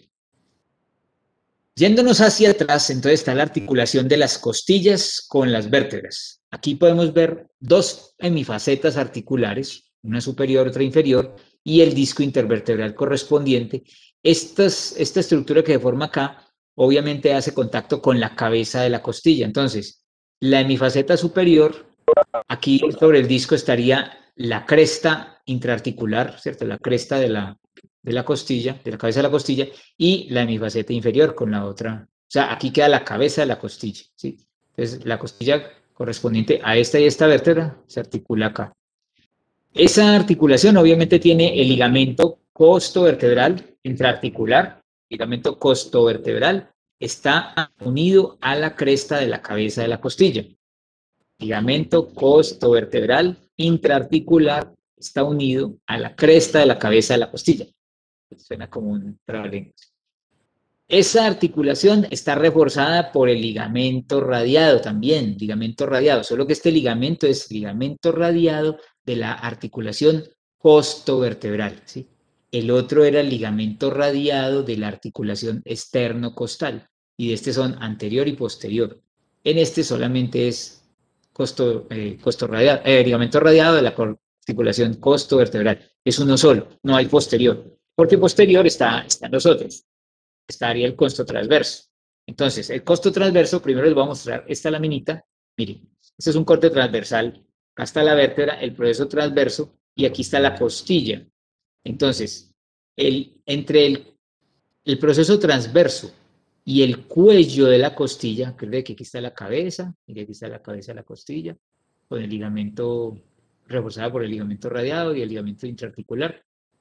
Yéndonos hacia atrás, entonces está la articulación de las costillas con las vértebras. Aquí podemos ver dos hemifacetas articulares, una superior, otra inferior, y el disco intervertebral correspondiente. Estas, esta estructura que se forma acá, obviamente hace contacto con la cabeza de la costilla. Entonces, la hemifaceta superior, aquí sobre el disco estaría la cresta intraarticular, ¿cierto? La cresta de la, de la costilla, de la cabeza de la costilla, y la hemifaceta inferior con la otra. O sea, aquí queda la cabeza de la costilla, ¿sí? Entonces, la costilla correspondiente a esta y esta vértebra se articula acá. Esa articulación obviamente tiene el ligamento costovertebral intraarticular, ligamento costovertebral, está unido a la cresta de la cabeza de la costilla. ligamento costovertebral intraarticular está unido a la cresta de la cabeza de la costilla. Suena como un trabalenguas. Esa articulación está reforzada por el ligamento radiado también, ligamento radiado, solo que este ligamento es ligamento radiado de la articulación costovertebral, ¿sí? El otro era el ligamento radiado de la articulación esternocostal, y de este son anterior y posterior. En este solamente es costo, eh, costo radiado, eh, ligamento radiado de la articulación costovertebral. Es uno solo, no hay posterior, porque posterior está, está en los otros. Estaría el costo transverso. Entonces, el costo transverso, primero les voy a mostrar esta laminita. Miren, este es un corte transversal. Acá está la vértebra, el proceso transverso, y aquí está la costilla. Entonces, el, entre el, el proceso transverso y el cuello de la costilla, que que aquí está la cabeza, y aquí está la cabeza de la costilla, con el ligamento reforzado por el ligamento radiado y el ligamento intraarticular.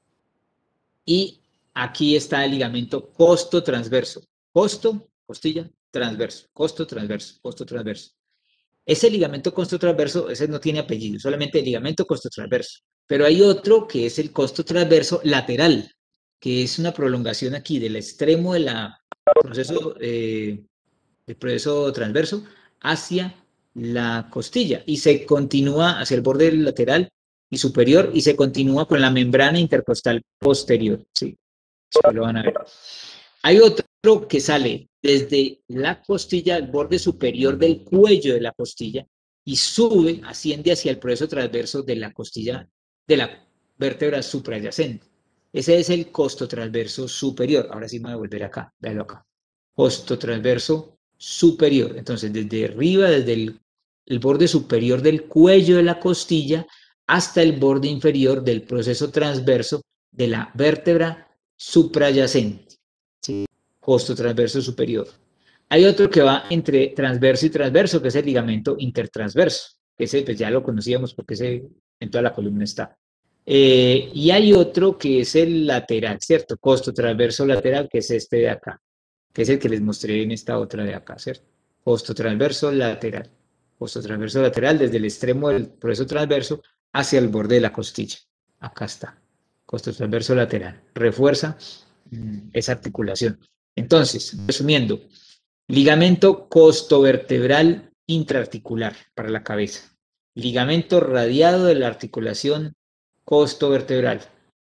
Y aquí está el ligamento costo transverso. Costo, costilla, transverso. Costo transverso, costo transverso. Ese ligamento costo transverso, ese no tiene apellido, solamente el ligamento costo transverso. Pero hay otro que es el costo transverso lateral, que es una prolongación aquí del extremo del proceso, eh, del proceso transverso hacia la costilla y se continúa hacia el borde lateral y superior y se continúa con la membrana intercostal posterior. Sí, eso lo van a ver. Hay otro que sale desde la costilla, el borde superior del cuello de la costilla y sube, asciende hacia el proceso transverso de la costilla, de la vértebra suprayacente. Ese es el costo transverso superior. Ahora sí me voy a volver acá, véalo acá. Costo transverso superior. Entonces, desde arriba, desde el, el borde superior del cuello de la costilla hasta el borde inferior del proceso transverso de la vértebra suprayacente. ¿Sí? Costo transverso superior. Hay otro que va entre transverso y transverso, que es el ligamento intertransverso, que ese pues ya lo conocíamos porque ese en toda la columna está. Eh, y hay otro que es el lateral, ¿cierto? Costo transverso lateral, que es este de acá, que es el que les mostré en esta otra de acá, ¿cierto? Costo transverso lateral. Costo transverso lateral desde el extremo del proceso transverso hacia el borde de la costilla. Acá está. Costo transverso lateral. Refuerza mmm, esa articulación. Entonces, resumiendo, ligamento costovertebral intraarticular para la cabeza. Ligamento radiado de la articulación costovertebral.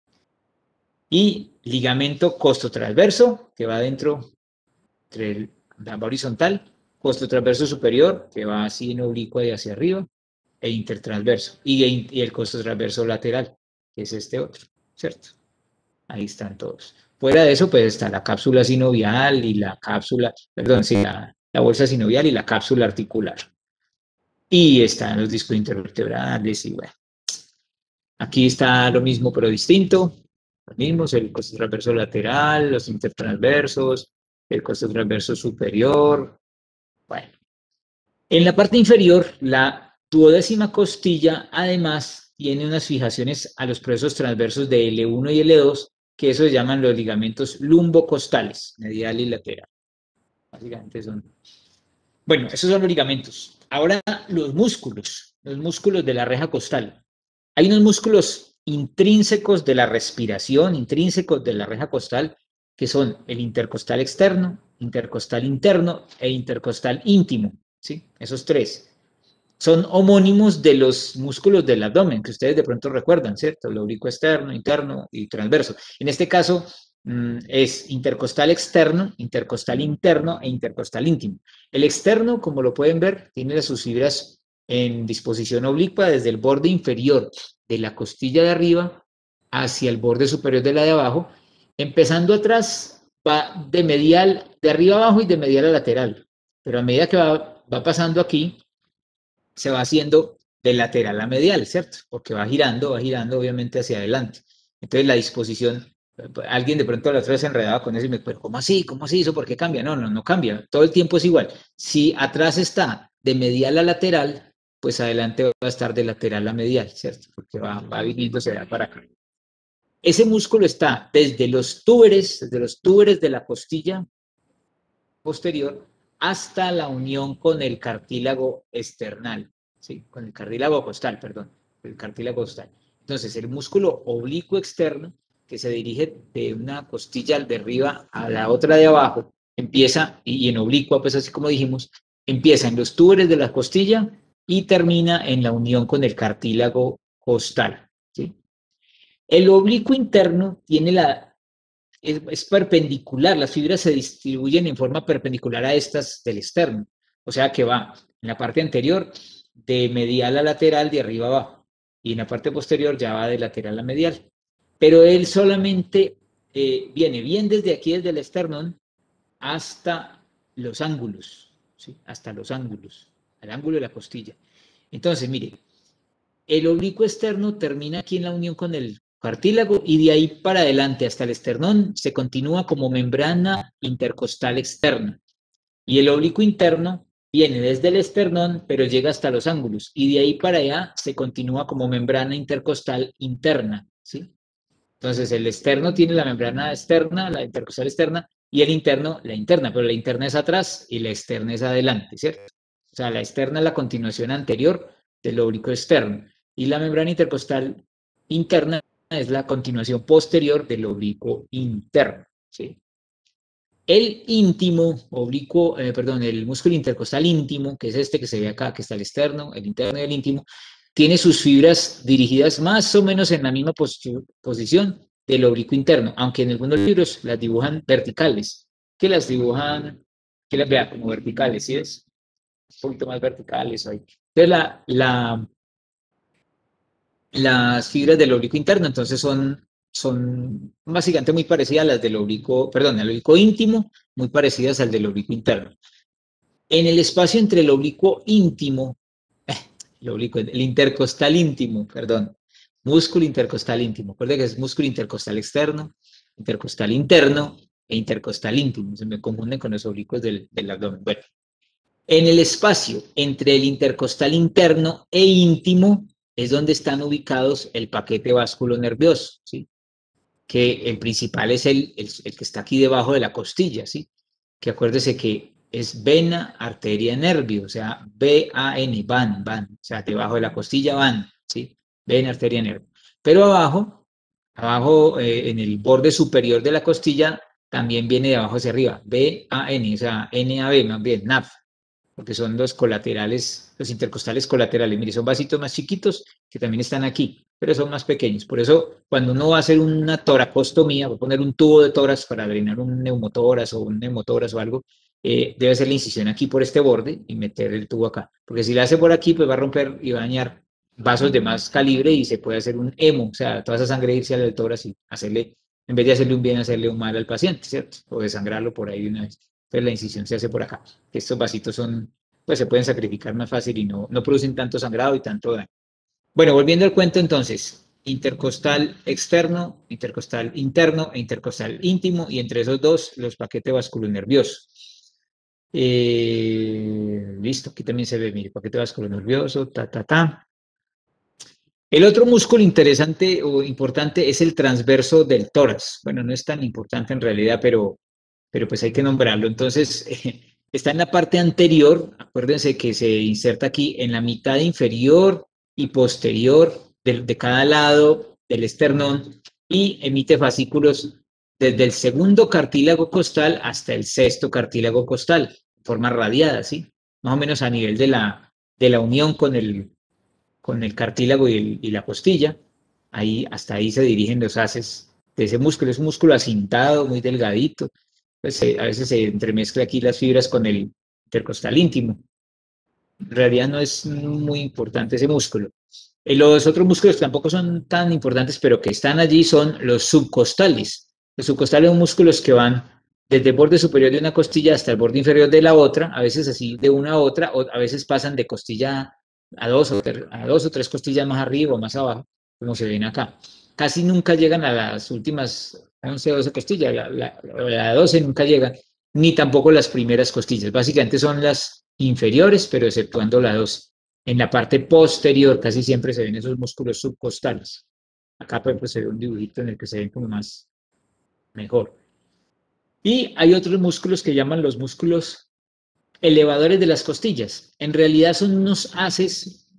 Y ligamento costotransverso, que va dentro entre la horizontal, costo transverso superior, que va así en oblicua y hacia arriba, e intertransverso. Y, y el costo transverso lateral, que es este otro, ¿cierto? Ahí están todos. Fuera de eso, pues está la cápsula sinovial y la cápsula, perdón, sí, la, la bolsa sinovial y la cápsula articular. Y están los discos intervertebrales y bueno. Aquí está lo mismo pero distinto. Los mismos, el costo transverso lateral, los intertransversos, el costo transverso superior. Bueno. En la parte inferior, la duodécima costilla además tiene unas fijaciones a los procesos transversos de L uno y L dos, que eso se llaman los ligamentos lumbocostales, medial y lateral. Básicamente son... Bueno, esos son los ligamentos. Ahora los músculos, los músculos de la reja costal. Hay unos músculos intrínsecos de la respiración, intrínsecos de la reja costal, que son el intercostal externo, intercostal interno e intercostal íntimo, ¿sí? Esos tres. Son homónimos de los músculos del abdomen, que ustedes de pronto recuerdan, ¿cierto? El oblicuo externo, interno y transverso. En este caso mmm, es intercostal externo, intercostal interno e intercostal íntimo. El externo, como lo pueden ver, tiene sus fibras en disposición oblicua desde el borde inferior de la costilla de arriba hacia el borde superior de la de abajo. Empezando atrás, va de medial, de arriba abajo y de medial a lateral. Pero a medida que va, va pasando aquí, se va haciendo de lateral a medial, ¿cierto? Porque va girando, va girando obviamente hacia adelante. Entonces la disposición, alguien de pronto la otra vez se enredaba con eso y me dijo, ¿cómo así? ¿Cómo así? ¿Eso por qué cambia? No, no, no cambia. Todo el tiempo es igual. Si atrás está de medial a lateral, pues adelante va a estar de lateral a medial, ¿cierto? Porque va, va viniéndose de para acá. Ese músculo está desde los túberes, desde los túberes de la costilla posterior hasta la unión con el cartílago external. ¿sí? Con el cartílago costal, perdón, el cartílago costal. Entonces, el músculo oblicuo externo, que se dirige de una costilla de arriba a la otra de abajo, empieza, y en oblicua, pues así como dijimos, empieza en los túberes de la costilla y termina en la unión con el cartílago costal, ¿sí? El oblicuo interno tiene la, es, es perpendicular, las fibras se distribuyen en forma perpendicular a estas del externo, o sea que va en la parte anterior de medial a lateral, de arriba a abajo, y en la parte posterior ya va de lateral a medial. Pero él solamente eh, viene bien desde aquí, desde el esternón, hasta los ángulos, ¿sí? Hasta los ángulos, al ángulo de la costilla. Entonces, mire, el oblicuo externo termina aquí en la unión con el cartílago y de ahí para adelante hasta el esternón se continúa como membrana intercostal externa. Y el oblicuo interno viene desde el esternón, pero llega hasta los ángulos. Y de ahí para allá se continúa como membrana intercostal interna, ¿sí? Entonces, el externo tiene la membrana externa, la intercostal externa, y el interno, la interna, pero la interna es atrás y la externa es adelante, ¿cierto? O sea, la externa es la continuación anterior del oblicuo externo y la membrana intercostal interna es la continuación posterior del oblicuo interno, ¿sí? El íntimo, oblicuo, eh, perdón, el músculo intercostal íntimo, que es este que se ve acá, que está el externo, el interno y el íntimo, tiene sus fibras dirigidas más o menos en la misma posición del oblicuo interno, aunque en algunos libros las dibujan verticales, que las dibujan, que las vea como verticales, ¿sí es? Un poquito más verticales ahí. Entonces, la, la, las fibras del oblicuo interno, entonces son, son básicamente muy parecidas a las del oblicuo, perdón, al oblicuo íntimo, muy parecidas al del oblicuo interno. En el espacio entre el oblicuo íntimo, eh, el oblicuo, el intercostal íntimo, perdón, músculo intercostal íntimo, recuerda que es músculo intercostal externo, intercostal interno e intercostal íntimo, se me confunden con los oblicuos del, del abdomen. Bueno, en el espacio entre el intercostal interno e íntimo es donde están ubicados el paquete vasculonervioso, ¿sí? Que el principal es el, el, el que está aquí debajo de la costilla, ¿sí? Que acuérdese que es vena, arteria, nervio, o sea, V A N, van, van, o sea, debajo de la costilla van, ¿sí? Vena, arteria, nervio. Pero abajo, abajo, eh, en el borde superior de la costilla, también viene de abajo hacia arriba, V A N, o sea, N A V, más bien, N A V, porque son los colaterales, los intercostales colaterales. Mire, son vasitos más chiquitos que también están aquí, pero son más pequeños. Por eso, cuando uno va a hacer una toracostomía, va a poner un tubo de tórax para drenar un neumotórax o un neumotórax o algo, eh, debe hacer la incisión aquí por este borde y meter el tubo acá. Porque si la hace por aquí, pues va a romper y va a dañar vasos de más calibre y se puede hacer un hemo, o sea, toda esa sangre irse al tórax y hacerle, en vez de hacerle un bien, hacerle un mal al paciente, ¿cierto? O desangrarlo por ahí de una vez. Entonces la incisión se hace por acá. Estos vasitos son, pues se pueden sacrificar más fácil y no, no producen tanto sangrado y tanto daño. Bueno, volviendo al cuento entonces, intercostal externo, intercostal interno e intercostal íntimo, y entre esos dos los paquetes vasculonerviosos. Eh, listo, aquí también se ve, mire, paquete vasculonervioso, ta, ta, ta. El otro músculo interesante o importante es el transverso del tórax. Bueno, no es tan importante en realidad, pero, pero pues hay que nombrarlo. Entonces, eh, está en la parte anterior, acuérdense que se inserta aquí en la mitad inferior y posterior de, de cada lado del esternón y emite fascículos desde el segundo cartílago costal hasta el sexto cartílago costal, de forma radiada, ¿sí? Más o menos a nivel de la, de la unión con el, con el cartílago y, el, y la costilla. Ahí, hasta ahí se dirigen los haces de ese músculo. Es un músculo acintado, muy delgadito. Pues, eh, a veces se entremezcla aquí las fibras con el intercostal íntimo. En realidad no es muy importante ese músculo. Y los otros músculos que tampoco son tan importantes, pero que están allí son los subcostales. Los subcostales son músculos que van desde el borde superior de una costilla hasta el borde inferior de la otra, a veces así de una a otra, o a veces pasan de costilla a dos o, ter, a dos o tres costillas más arriba o más abajo, como se ven acá. Casi nunca llegan a las últimas once o doce costillas, la, la, la doce nunca llegan, ni tampoco las primeras costillas. Básicamente son las inferiores, pero exceptuando la doce. En la parte posterior casi siempre se ven esos músculos subcostales. Acá pues, se ve un dibujito en el que se ven como más mejor. Y hay otros músculos que llaman los músculos elevadores de las costillas. En realidad son unos haces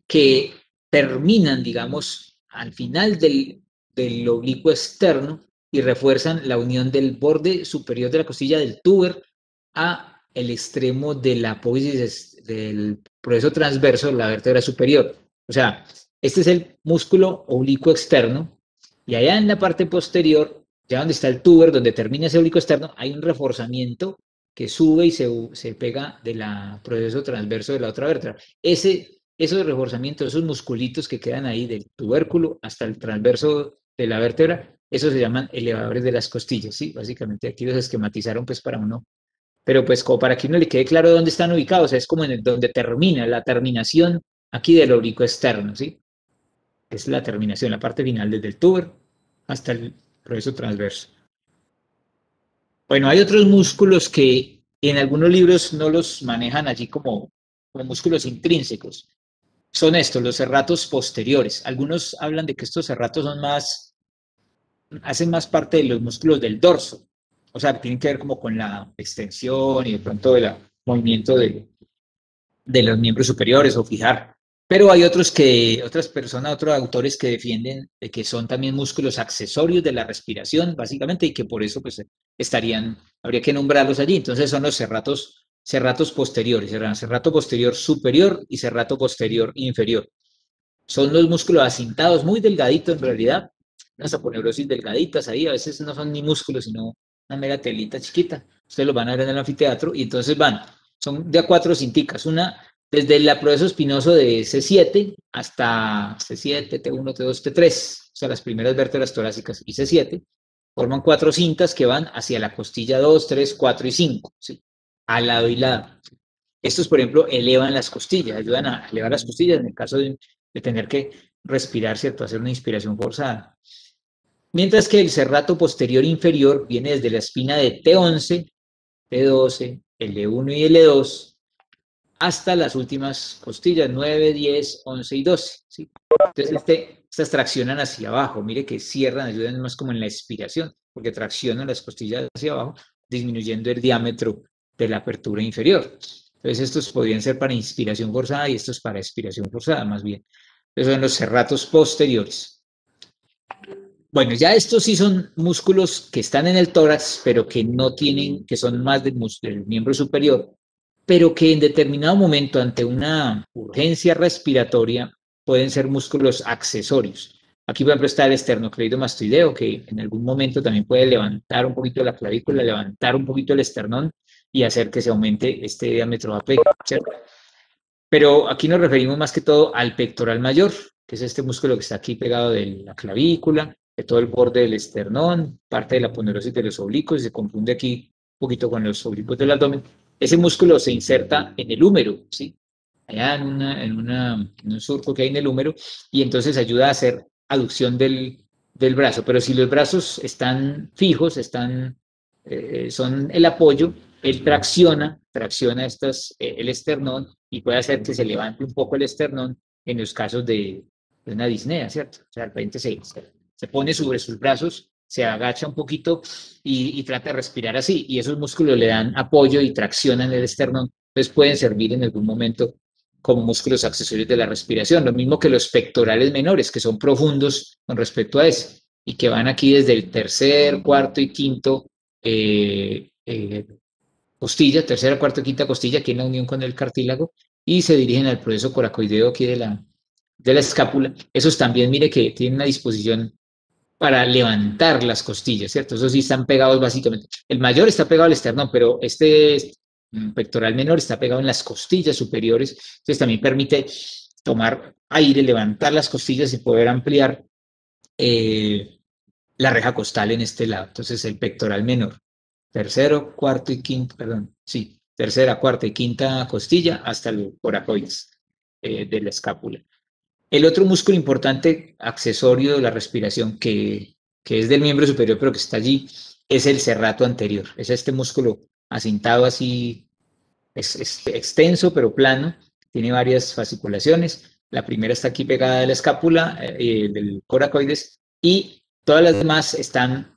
que terminan, digamos, al final del, del oblicuo externo y refuerzan la unión del borde superior de la costilla del tuber a el extremo de la apófisis del proceso transverso de la vértebra superior. O sea, este es el músculo oblicuo externo y allá en la parte posterior, ya donde está el tuber, donde termina ese oblicuo externo, hay un reforzamiento que sube y se, se pega del proceso transverso de la otra vértebra. Ese, esos reforzamientos, esos musculitos que quedan ahí del tubérculo hasta el transverso de la vértebra, esos se llaman elevadores de las costillas, ¿sí? Básicamente aquí los esquematizaron pues para uno, pero pues como para que uno le quede claro dónde están ubicados, o sea, es como en el, donde termina la terminación aquí del oblicuo externo, ¿sí? Es la terminación, la parte final desde el tuber hasta el proceso transverso. Bueno, hay otros músculos que en algunos libros no los manejan allí como, como músculos intrínsecos. Son estos, los serratos posteriores. Algunos hablan de que estos serratos son más, hacen más parte de los músculos del dorso. O sea, tienen que ver como con la extensión y de pronto el movimiento de, de los miembros superiores o fijar. Pero hay otros que, otras personas, otros autores que defienden de que son también músculos accesorios de la respiración, básicamente, y que por eso pues estarían, habría que nombrarlos allí. Entonces son los serratos, serratos posteriores, serrato posterior superior y serrato posterior inferior. Son los músculos acintados, muy delgaditos en realidad, unas aponeurosis delgaditas ahí, a veces no son ni músculos, sino una mera telita chiquita. Ustedes los van a ver en el anfiteatro y entonces van, son de a cuatro cinticas, una desde el proceso espinoso de C siete hasta C siete, T uno, T dos, T tres, o sea, las primeras vértebras torácicas y C siete, forman cuatro cintas que van hacia la costilla dos, tres, cuatro y cinco, ¿sí? Al lado y lado. Estos, por ejemplo, elevan las costillas, ayudan a elevar las costillas en el caso de, de tener que respirar, ¿cierto? Hacer una inspiración forzada. Mientras que el serrato posterior inferior viene desde la espina de T once, T doce, L uno y L dos, hasta las últimas costillas, nueve, diez, once y doce. ¿Sí? Entonces, este, estas traccionan hacia abajo. Mire que cierran, ayudan más como en la expiración, porque traccionan las costillas hacia abajo, disminuyendo el diámetro de la apertura inferior. Entonces, estos podrían ser para inspiración forzada y estos para expiración forzada, más bien. Esos son los serratos posteriores. Bueno, ya estos sí son músculos que están en el tórax, pero que no tienen, que son más del, del miembro superior, pero que en determinado momento, ante una urgencia respiratoria, pueden ser músculos accesorios. Aquí, por ejemplo, está el esternocleidomastoideo, que en algún momento también puede levantar un poquito la clavícula, levantar un poquito el esternón y hacer que se aumente este diámetro A P, ¿cierto? Pero aquí nos referimos más que todo al pectoral mayor, que es este músculo que está aquí pegado de la clavícula, de todo el borde del esternón, parte de la aponeurosis de los oblicuos, y se confunde aquí un poquito con los oblicuos del abdomen. Ese músculo se inserta en el húmero, ¿sí? Allá en, una, en, una, en un surco que hay en el húmero, y entonces ayuda a hacer aducción del, del brazo. Pero si los brazos están fijos, están, eh, son el apoyo, él tracciona, tracciona estas, eh, el esternón y puede hacer que se levante un poco el esternón en los casos de, de una disnea, ¿cierto? O sea, el paciente se, se pone sobre sus brazos, se agacha un poquito y, y trata de respirar así, y esos músculos le dan apoyo y traccionan el esternón, entonces pueden servir en algún momento como músculos accesorios de la respiración, lo mismo que los pectorales menores, que son profundos con respecto a ese, y que van aquí desde el tercer, cuarto y quinto eh, eh, costilla, tercera, cuarta, quinta costilla, aquí en la unión con el cartílago, y se dirigen al proceso coracoideo aquí de la, de la escápula. Esos también, mire que tienen una disposición para levantar las costillas, ¿cierto? Esos sí están pegados básicamente. El mayor está pegado al esternón, pero este pectoral menor está pegado en las costillas superiores, entonces también permite tomar aire, levantar las costillas y poder ampliar eh, la reja costal en este lado. Entonces el pectoral menor. Tercero, cuarto y quinto, perdón, sí, tercera, cuarta y quinta costilla hasta el coracoides eh, de la escápula. El otro músculo importante, accesorio de la respiración, que, que es del miembro superior, pero que está allí, es el serrato anterior. Es este músculo acintado así, es, es extenso pero plano, tiene varias fasciculaciones. La primera está aquí pegada de la escápula, eh, del coracoides, y todas las demás están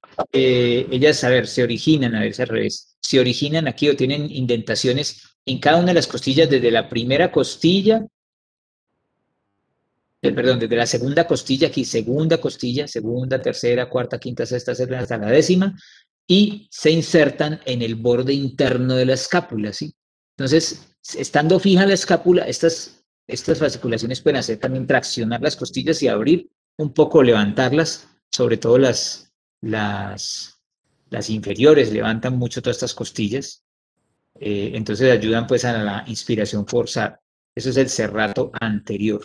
eh, ellas, a ver, se originan, a ver, al revés, se originan aquí o tienen indentaciones en cada una de las costillas, desde la primera costilla eh, perdón, desde la segunda costilla aquí, segunda costilla, segunda, tercera, cuarta, quinta, sexta, séptima, hasta la décima, y se insertan en el borde interno de la escápula, ¿sí? Entonces, estando fija la escápula, estas, estas fasciculaciones pueden hacer también traccionar las costillas y abrir un poco, levantarlas, sobre todo las, las, las inferiores, levantan mucho todas estas costillas, eh, entonces ayudan pues a la inspiración forzada. Eso es el serrato anterior.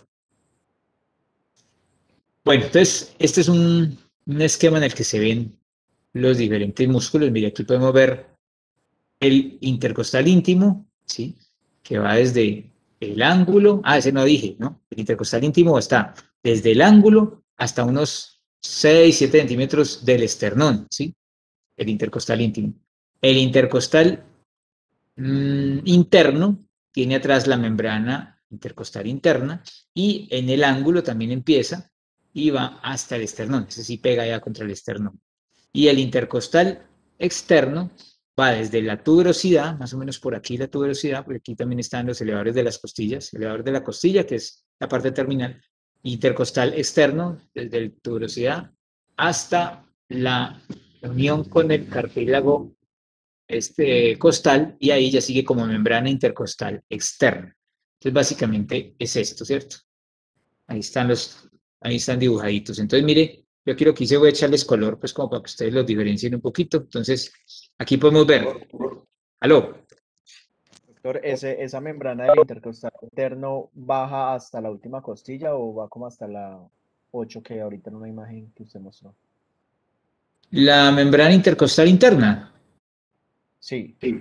Bueno, entonces, este es un, un esquema en el que se ven los diferentes músculos. Mira, aquí podemos ver el intercostal íntimo, ¿sí? Que va desde el ángulo, ah, ese no dije, ¿no? El intercostal íntimo está desde el ángulo hasta unos seis, siete centímetros del esternón, ¿sí? El intercostal íntimo. El intercostal mmm, interno tiene atrás la membrana intercostal interna y en el ángulo también empieza y va hasta el esternón, ese sí pega ya contra el esternón. Y el intercostal externo va desde la tuberosidad, más o menos por aquí la tuberosidad, porque aquí también están los elevadores de las costillas, elevador de la costilla, que es la parte terminal, intercostal externo, desde la tuberosidad hasta la unión con el cartílago este costal, y ahí ya sigue como membrana intercostal externa. Entonces, básicamente es esto, ¿cierto? Ahí están los, ahí están dibujaditos. Entonces, mire, yo quiero que hice, voy a echarles color, pues como para que ustedes los diferencien un poquito. Entonces, aquí podemos ver. ¿Aló? Doctor, ese, ¿esa membrana del intercostal interno baja hasta la última costilla o va como hasta la ocho que ahorita en una imagen que usted mostró? La membrana intercostal interna. Sí, Sí.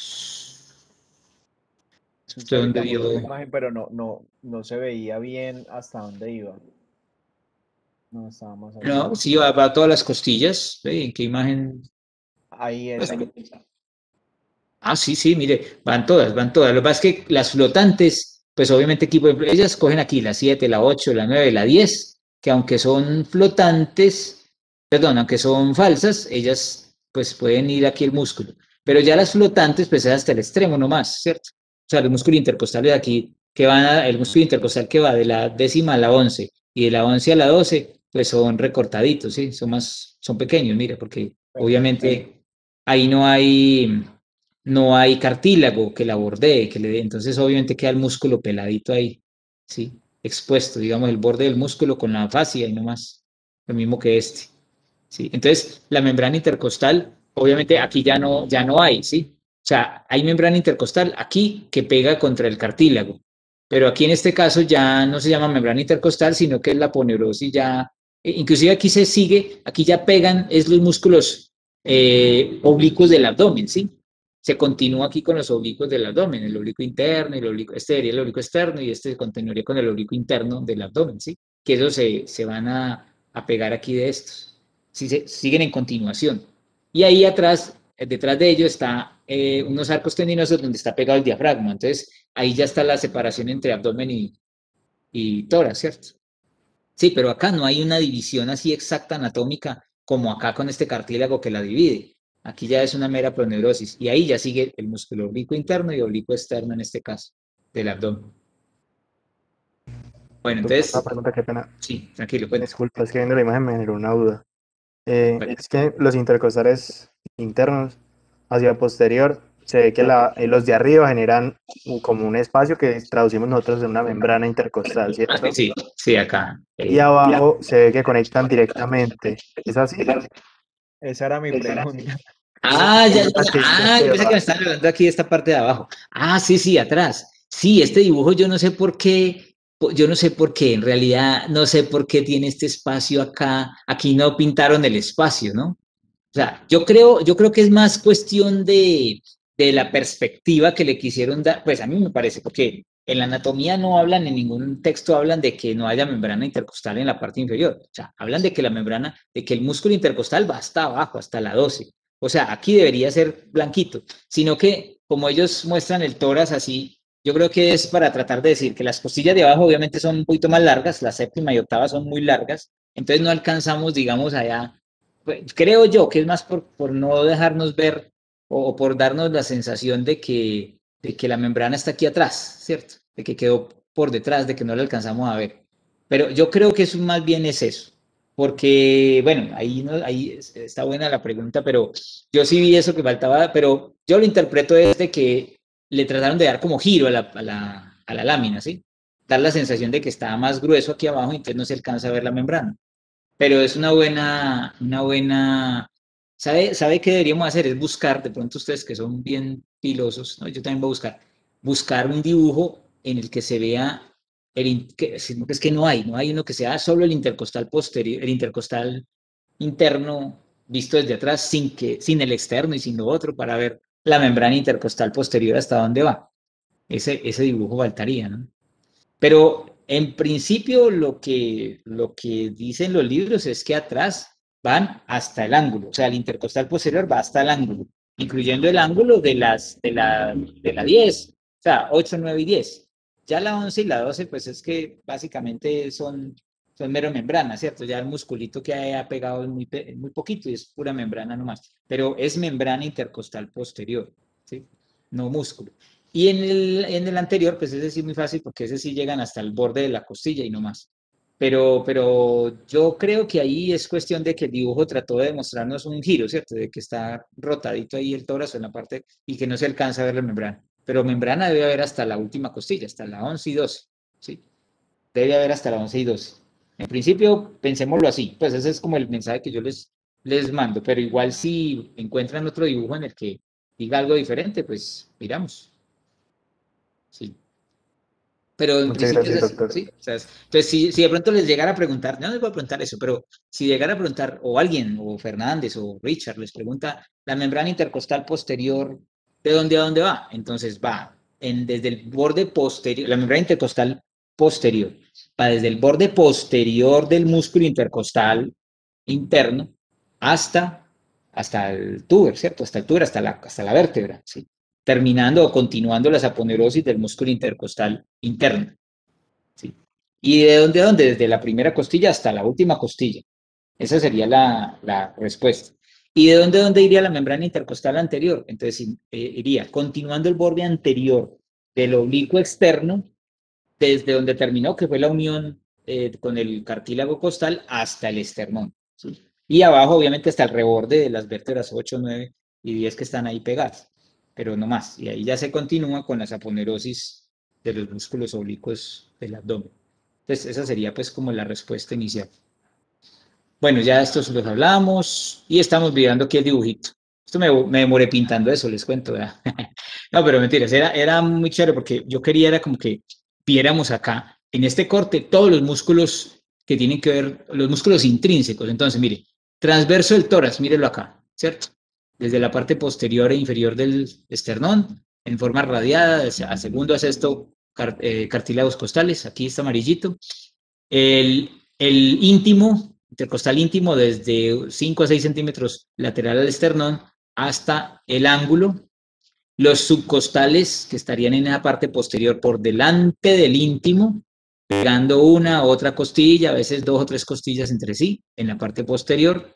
usted ¿De dónde ahorita mostró una vio? imagen, pero no, no, no se veía bien hasta dónde iba. No, estaba más allá. No, sí, va, va a todas las costillas. ¿Ve? ¿En qué imagen? Ahí Pues, esa. ah, sí, sí, mire, van todas, van todas. Lo que pasa es que las flotantes, pues obviamente aquí, por ejemplo, ellas cogen aquí la siete, la ocho, la nueve, la diez, que aunque son flotantes, perdón, aunque son falsas, ellas pues pueden ir aquí el músculo. Pero ya las flotantes, pues es hasta el extremo nomás, ¿cierto? O sea, los músculos intercostales de aquí, que van a, el músculo intercostal que va de la décima a la once y de la once a la doce, pues son recortaditos, ¿sí? Son más, son pequeños, mire, porque obviamente ahí no hay no hay cartílago que la bordee, que le dé, entonces obviamente queda el músculo peladito ahí, ¿sí? Expuesto, digamos, el borde del músculo con la fascia y no más, lo mismo que este, ¿sí? Entonces, la membrana intercostal, obviamente aquí ya no, ya no hay, ¿sí? O sea, hay membrana intercostal aquí que pega contra el cartílago, pero aquí en este caso ya no se llama membrana intercostal, sino que es la poneurosis ya, eh, inclusive aquí se sigue, aquí ya pegan, es los músculos eh, oblicuos del abdomen, ¿sí? Se continúa aquí con los oblicuos del abdomen, el oblicuo interno, el oblicuo, este sería el oblicuo externo y este continuaría con el oblicuo interno del abdomen, ¿sí? Que esos se, se van a, a, pegar aquí de estos, ¿sí? Se, siguen en continuación. Y ahí atrás, detrás de ellos, está eh, unos arcos tendinosos donde está pegado el diafragma, entonces ahí ya está la separación entre abdomen y, y tórax, ¿cierto? Sí, pero acá no hay una división así exacta anatómica como acá con este cartílago que la divide. Aquí ya es una mera proneurosis y ahí ya sigue el músculo oblicuo interno y oblicuo externo en este caso del abdomen. Bueno, Doctor, una entonces, pregunta, qué pena. sí, tranquilo, cuenta. Disculpa, es que viendo la imagen me generó una duda. Eh, Vale. es que los intercostales internos hacia posterior, se ve que la- eh, los de arriba generan un- como un espacio que traducimos nosotros en una membrana intercostal, ¿cierto? Sí, sí, acá. Y Eh, abajo se ve que conectan directamente. ¿Es así? Esa era mi pregunta. Ah, ya, ya, Una ya. que dice Ah, yo que pensé que me va- estaban hablando aquí de esta parte de abajo. Ah, sí, sí, atrás. Sí, este dibujo yo no sé por qué, po- yo no sé por qué, en realidad no sé por qué tiene este espacio acá. Aquí no pintaron el espacio, ¿no? O sea, yo creo, yo creo que es más cuestión de, de la perspectiva que le quisieron dar, pues a mí me parece, porque en la anatomía no hablan, en ningún texto hablan de que no haya membrana intercostal en la parte inferior. O sea, hablan de que la membrana, de que el músculo intercostal va hasta abajo, hasta la doce. O sea, aquí debería ser blanquito, sino que como ellos muestran el tórax así, yo creo que es para tratar de decir que las costillas de abajo obviamente son un poquito más largas, la séptima y octava son muy largas, entonces no alcanzamos, digamos, allá, pues, creo yo que es más por, por no dejarnos ver o, o por darnos la sensación de que, de que la membrana está aquí atrás, ¿cierto? De que quedó por detrás, de que no la alcanzamos a ver. Pero yo creo que eso más bien es eso. Porque, bueno, ahí, no, ahí está buena la pregunta, pero yo sí vi eso que faltaba, pero yo lo interpreto desde que le trataron de dar como giro a la, a la, a la lámina, ¿sí? Dar la sensación de que estaba más grueso aquí abajo y entonces no se alcanza a ver la membrana. Pero es una buena, una buena, ¿sabe, sabe qué deberíamos hacer? Es buscar, de pronto ustedes que son bien pilosos, ¿no? Yo también voy a buscar, buscar un dibujo en el que se vea, el, que, sino que es que no hay, no hay uno que sea solo el intercostal posterior, el intercostal interno visto desde atrás sin, que, sin el externo y sin lo otro para ver la membrana intercostal posterior hasta dónde va. Ese, ese dibujo faltaría, ¿no? Pero en principio lo que, lo que dicen los libros es que atrás van hasta el ángulo, o sea, el intercostal posterior va hasta el ángulo, incluyendo el ángulo de, las, de, la, de la diez, o sea, ocho, nueve y diez. Ya la once y la doce, pues es que básicamente son, son mero membrana, ¿cierto? Ya el musculito que ha pegado es muy, muy poquito y es pura membrana nomás, pero es membrana intercostal posterior, ¿sí? No músculo. Y en el, en el anterior, pues ese sí es muy fácil porque ese sí llegan hasta el borde de la costilla y no más. Pero, pero yo creo que ahí es cuestión de que el dibujo trató de demostrarnos un giro, ¿cierto? De que está rotadito ahí el tórax en la parte y que no se alcanza a ver la membrana. Pero membrana debe haber hasta la última costilla, hasta la once y doce, ¿sí? Debe haber hasta la once y doce. En principio, pensémoslo así. Pues ese es como el mensaje que yo les, les mando. Pero igual si encuentran otro dibujo en el que diga algo diferente, pues miramos. Sí. Pero en Muchas principio es gracias, así, doctor. ¿sí? O sea, entonces, si, si de pronto les llegara a preguntar, no les voy a preguntar eso, pero si llegara a preguntar, o alguien, o Fernández, o Richard, les pregunta, la membrana intercostal posterior, ¿de dónde a dónde va? Entonces va en, desde el borde posterior, la membrana intercostal posterior, va desde el borde posterior del músculo intercostal interno hasta, hasta el tuber, ¿cierto? Hasta el tuber, hasta la, hasta la vértebra, ¿sí? Terminando o continuando la saponerosis del músculo intercostal interno. ¿Sí? ¿Y de dónde a dónde? Desde la primera costilla hasta la última costilla. Esa sería la, la respuesta. ¿Y de dónde a dónde iría la membrana intercostal anterior? Entonces eh, iría continuando el borde anterior del oblicuo externo, desde donde terminó, que fue la unión eh, con el cartílago costal, hasta el esternón. ¿Sí? Y abajo, obviamente, hasta el reborde de las vértebras ocho, nueve y diez que están ahí pegadas, pero no más. Y ahí ya se continúa con la saponerosis de los músculos oblicuos del abdomen. Entonces, esa sería pues como la respuesta inicial. Bueno, ya estos los hablamos y estamos mirando aquí el dibujito. Esto me, me demoré pintando eso, les cuento, ¿verdad? No, pero mentiras, era, era muy chévere porque yo quería era como que viéramos acá, en este corte, todos los músculos que tienen que ver, los músculos intrínsecos. Entonces, mire, transverso del tórax, mírelo acá, ¿cierto? Desde la parte posterior e inferior del esternón, en forma radiada, a segundo a sexto car, eh, cartílagos costales, aquí está amarillito. El, el íntimo, intercostal íntimo, desde cinco a seis centímetros lateral al esternón hasta el ángulo. Los subcostales, que estarían en esa parte posterior por delante del íntimo, pegando una u otra costilla, a veces dos o tres costillas entre sí, en la parte posterior.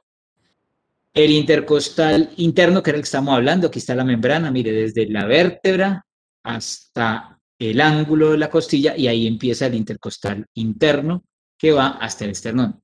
El intercostal interno, que era el que estamos hablando, aquí está la membrana, mire, desde la vértebra hasta el ángulo de la costilla, y ahí empieza el intercostal interno, que va hasta el esternón.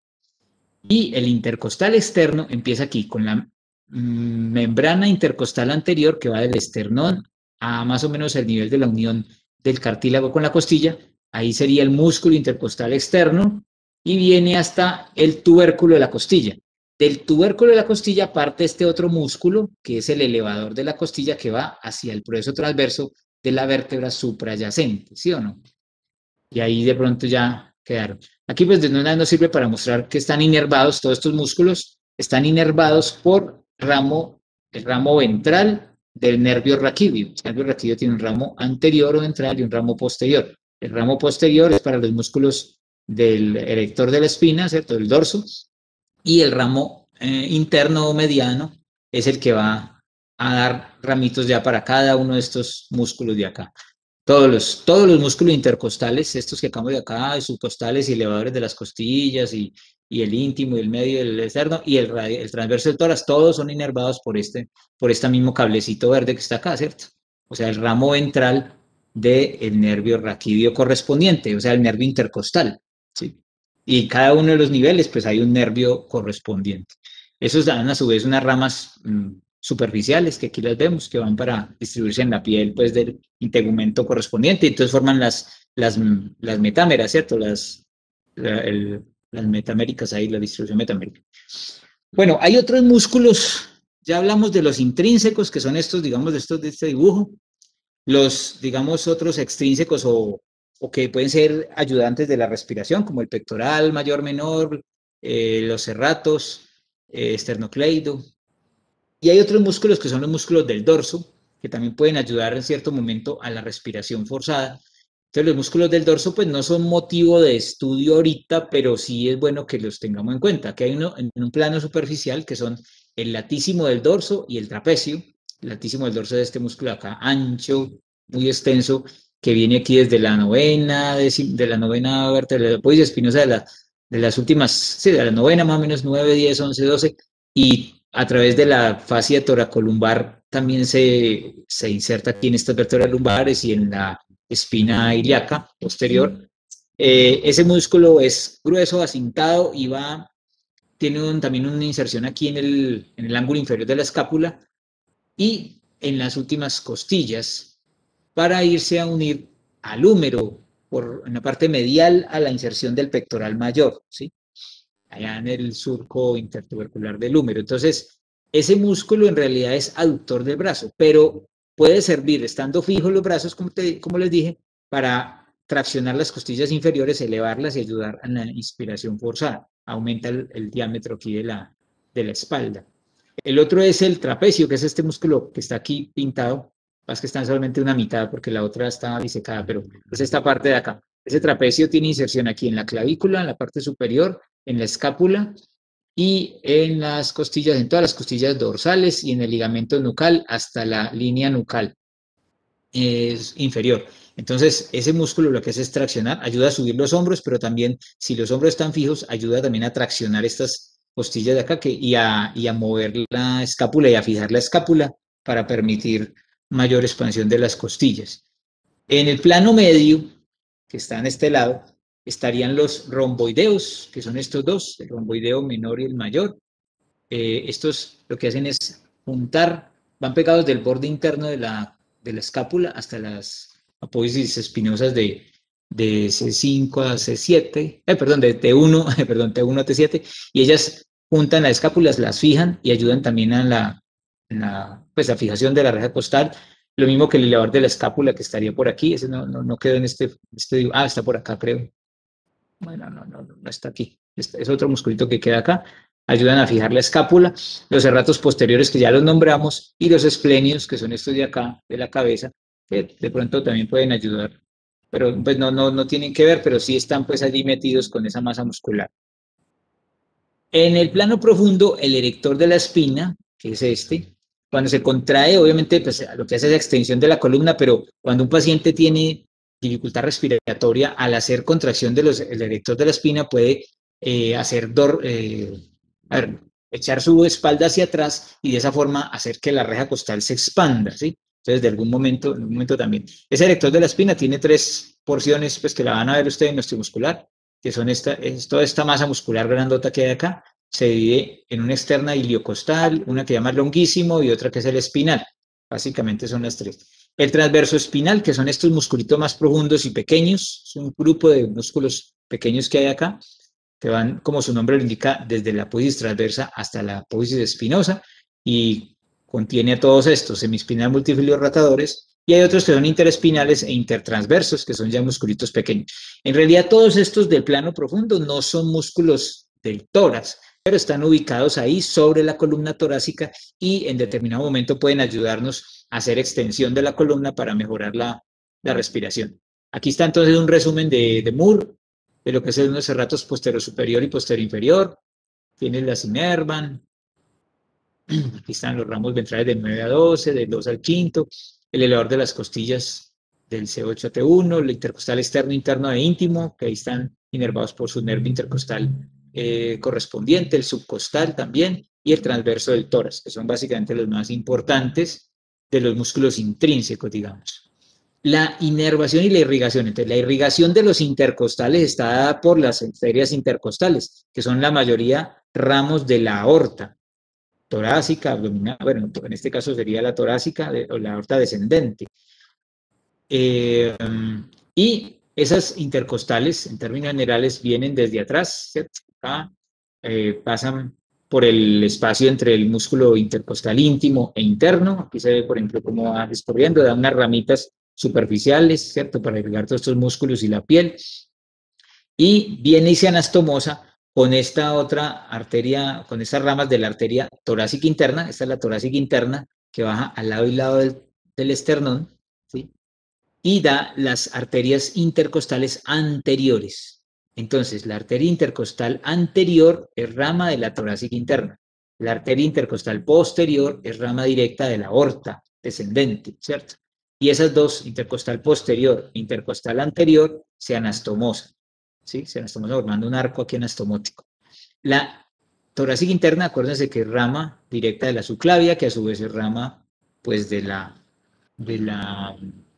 Y el intercostal externo empieza aquí, con la membrana intercostal anterior, que va del esternón a más o menos el nivel de la unión del cartílago con la costilla. Ahí sería el músculo intercostal externo, y viene hasta el tubérculo de la costilla. Del tubérculo de la costilla parte este otro músculo, que es el elevador de la costilla, que va hacia el proceso transverso de la vértebra suprayacente, ¿sí o no? Y ahí de pronto ya quedaron. Aquí pues de nada nos sirve para mostrar que están inervados, todos estos músculos están inervados por ramo, el ramo ventral del nervio raquídeo. El nervio raquídeo tiene un ramo anterior o ventral y un ramo posterior. El ramo posterior es para los músculos del erector de la espina, ¿cierto? Del dorso. Y el ramo eh, interno o mediano es el que va a dar ramitos ya para cada uno de estos músculos de acá. Todos los, todos los músculos intercostales, estos que acabamos de acá, subcostales y elevadores de las costillas, y, y el íntimo y el medio y el externo, y el, el transverso del tórax, todos son inervados por este, por este mismo cablecito verde que está acá, ¿cierto? O sea, el ramo ventral del nervio raquídeo correspondiente, o sea, el nervio intercostal, ¿sí? y cada uno de los niveles pues hay un nervio correspondiente. Esos dan a su vez unas ramas mmm, superficiales, que aquí las vemos, que van para distribuirse en la piel pues del integumento correspondiente, y entonces forman las, las, las metámeras, ¿cierto? Las, la, el, las metaméricas ahí, la distribución metamérica. Bueno, hay otros músculos, ya hablamos de los intrínsecos, que son estos, digamos, de estos de este dibujo, los, digamos, otros extrínsecos o, o que pueden ser ayudantes de la respiración, como el pectoral mayor, menor, eh, los serratos, eh, esternocleido. Y hay otros músculos que son los músculos del dorso, que también pueden ayudar en cierto momento a la respiración forzada. Entonces los músculos del dorso pues no son motivo de estudio ahorita, pero sí es bueno que los tengamos en cuenta, que hay uno en un plano superficial que son el latísimo del dorso y el trapecio. El latísimo del dorso es este músculo acá, ancho, muy extenso, que viene aquí desde la novena, de, de la novena vértebra de la apófisis espinosa de, la, de las últimas, sí, de la novena más o menos, nueve, diez, once, doce, y a través de la fascia toracolumbar también se, se inserta aquí en estas vértebras lumbares y en la espina ilíaca posterior. Eh, ese músculo es grueso, acintado y va, tiene un, también una inserción aquí en el, en el ángulo inferior de la escápula y en las últimas costillas para irse a unir al húmero por, en la parte medial a la inserción del pectoral mayor, ¿sí? Allá en el surco intertubercular del húmero. Entonces, ese músculo en realidad es aductor del brazo, pero puede servir, estando fijos los brazos, como, te, como les dije, para traccionar las costillas inferiores, elevarlas y ayudar a la inspiración forzada. Aumenta el, el diámetro aquí de la, de la espalda. El otro es el trapecio, que es este músculo que está aquí pintado. Más que está solamente una mitad porque la otra está disecada, pero es esta parte de acá. Ese trapecio tiene inserción aquí en la clavícula, en la parte superior, en la escápula y en las costillas, en todas las costillas dorsales y en el ligamento nucal hasta la línea nucal es inferior. Entonces, ese músculo lo que hace es traccionar, ayuda a subir los hombros, pero también si los hombros están fijos, ayuda también a traccionar estas costillas de acá que, y, a, y a mover la escápula y a fijar la escápula para permitir mayor expansión de las costillas. En el plano medio, que está en este lado, estarían los romboideos, que son estos dos, el romboideo menor y el mayor. Eh, estos lo que hacen es juntar, van pegados del borde interno de la, de la escápula hasta las apófisis espinosas de, de C cinco a C siete, eh, perdón, de T uno, perdón, T uno a T siete, y ellas juntan las escápulas, las fijan y ayudan también a la, la, pues, la fijación de la reja costal. Lo mismo que el elevador de la escápula que estaría por aquí, ese no, no, no quedó en este, este, ah, está por acá creo. Bueno, no, no, no está aquí, este es otro musculito que queda acá. Ayudan a fijar la escápula, los serratos posteriores que ya los nombramos y los esplenios, que son estos de acá, de la cabeza, que de pronto también pueden ayudar, pero pues no, no, no tienen que ver, pero sí están pues allí metidos con esa masa muscular. En el plano profundo, el erector de la espina, que es este, cuando se contrae, obviamente pues, lo que hace es la extensión de la columna, pero cuando un paciente tiene dificultad respiratoria, al hacer contracción del de erector de la espina puede eh, hacer dor, eh, a ver, echar su espalda hacia atrás y de esa forma hacer que la reja costal se expanda, ¿sí? Entonces, de algún momento, en un momento también. Ese erector de la espina tiene tres porciones, pues que la van a ver ustedes en nuestro muscular, que son esta, es toda esta masa muscular grandota que hay acá, se divide en una externa iliocostal, una que llama longuísimo y otra que es el espinal. Básicamente son las tres. El transverso espinal, que son estos musculitos más profundos y pequeños, es un grupo de músculos pequeños que hay acá, que van, como su nombre lo indica, desde la apófisis transversa hasta la apófisis espinosa y contiene a todos estos, semiespinal multifilios rotadores, y hay otros que son interespinales e intertransversos, que son ya musculitos pequeños. En realidad, todos estos del plano profundo no son músculos del tórax, pero están ubicados ahí sobre la columna torácica y en determinado momento pueden ayudarnos a hacer extensión de la columna para mejorar la, la respiración. Aquí está entonces un resumen de, de Moore, de lo que son los serratos posterior superior y posterior inferior. Tiene la Sinervan. Aquí están los ramos ventrales del nueve a doce, del dos al quinto, el elevador de las costillas del C ocho a T uno, el intercostal externo interno de íntimo, que ahí están inervados por su nervio intercostal eh, correspondiente, el subcostal también, y el transverso del tórax, que son básicamente los más importantes de los músculos intrínsecos, digamos. La inervación y la irrigación. Entonces, la irrigación de los intercostales está dada por las arterias intercostales, que son la mayoría ramos de la aorta torácica, abdominal, bueno, en este caso sería la torácica o la aorta descendente. Eh, y esas intercostales, en términos generales, vienen desde atrás, ¿cierto? Acá, eh, pasan por el espacio entre el músculo intercostal íntimo e interno. Aquí se ve, por ejemplo, cómo va descubriendo, da unas ramitas superficiales, ¿cierto? Para irrigar todos estos músculos y la piel. Y viene y se anastomosa con esta otra arteria, con estas ramas de la arteria torácica interna. Esta es la torácica interna que baja al lado y lado del, del esternón, ¿sí? Y da las arterias intercostales anteriores. Entonces, la arteria intercostal anterior es rama de la torácica interna. La arteria intercostal posterior es rama directa de la aorta descendente, ¿cierto? Y esas dos, intercostal posterior e intercostal anterior, se anastomosan, ¿sí? Se anastomosan formando un arco aquí anastomótico. La torácica interna, acuérdense que es rama directa de la subclavia, que a su vez es rama, pues, de la... De la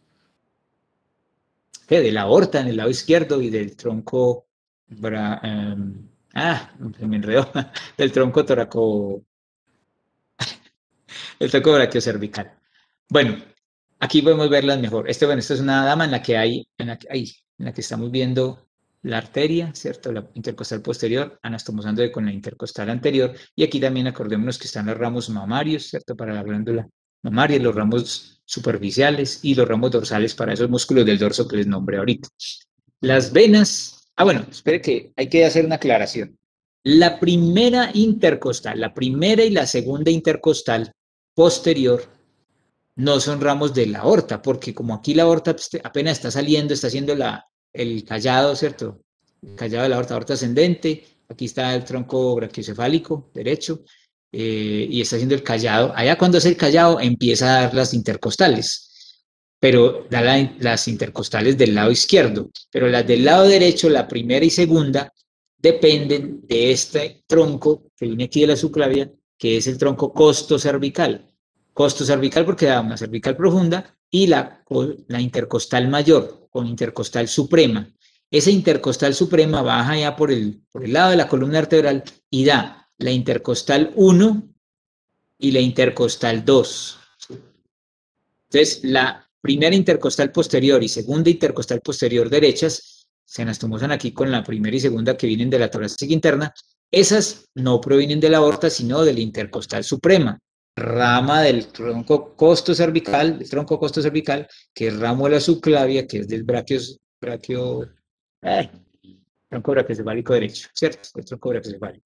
¿qué? De la aorta en el lado izquierdo y del tronco, bra, um, ah, se me enredó, del tronco toraco, el tronco brachiocervical. Bueno, aquí podemos verlas mejor. Este, bueno, esta es una dama en la que hay, en la que, ahí, en la que estamos viendo la arteria, ¿cierto? La intercostal posterior, anastomosando con la intercostal anterior. Y aquí también acordémonos que están los ramos mamarios, ¿cierto? Para la glándula mamaria, los ramos superficiales y los ramos dorsales para esos músculos del dorso que les nombré ahorita. Las venas, ah, bueno, espere que hay que hacer una aclaración. La primera intercostal, la primera y la segunda intercostal posterior no son ramos de la aorta, porque como aquí la aorta apenas está saliendo, está haciendo la, el callado, ¿cierto? El callado de la aorta, aorta ascendente, aquí está el tronco brachiocefálico derecho, eh, y está haciendo el callado. Allá cuando hace el callado empieza a dar las intercostales, pero da la, las intercostales del lado izquierdo, pero las del lado derecho, la primera y segunda, dependen de este tronco que viene aquí de la subclavia, que es el tronco costocervical. Costo cervical porque da una cervical profunda y la, la intercostal mayor con intercostal suprema. Esa intercostal suprema baja ya por el, por el lado de la columna vertebral y da la intercostal uno y la intercostal dos. Entonces, la primera intercostal posterior y segunda intercostal posterior derechas se anastomosan aquí con la primera y segunda que vienen de la torácica interna. Esas no provienen de la aorta, sino de la intercostal suprema, rama del tronco costocervical, del tronco costocervical, que es ramo de la subclavia, que es del brachios, braquio, eh, tronco brachiocefálico derecho, ¿cierto? El tronco brachiocefálico.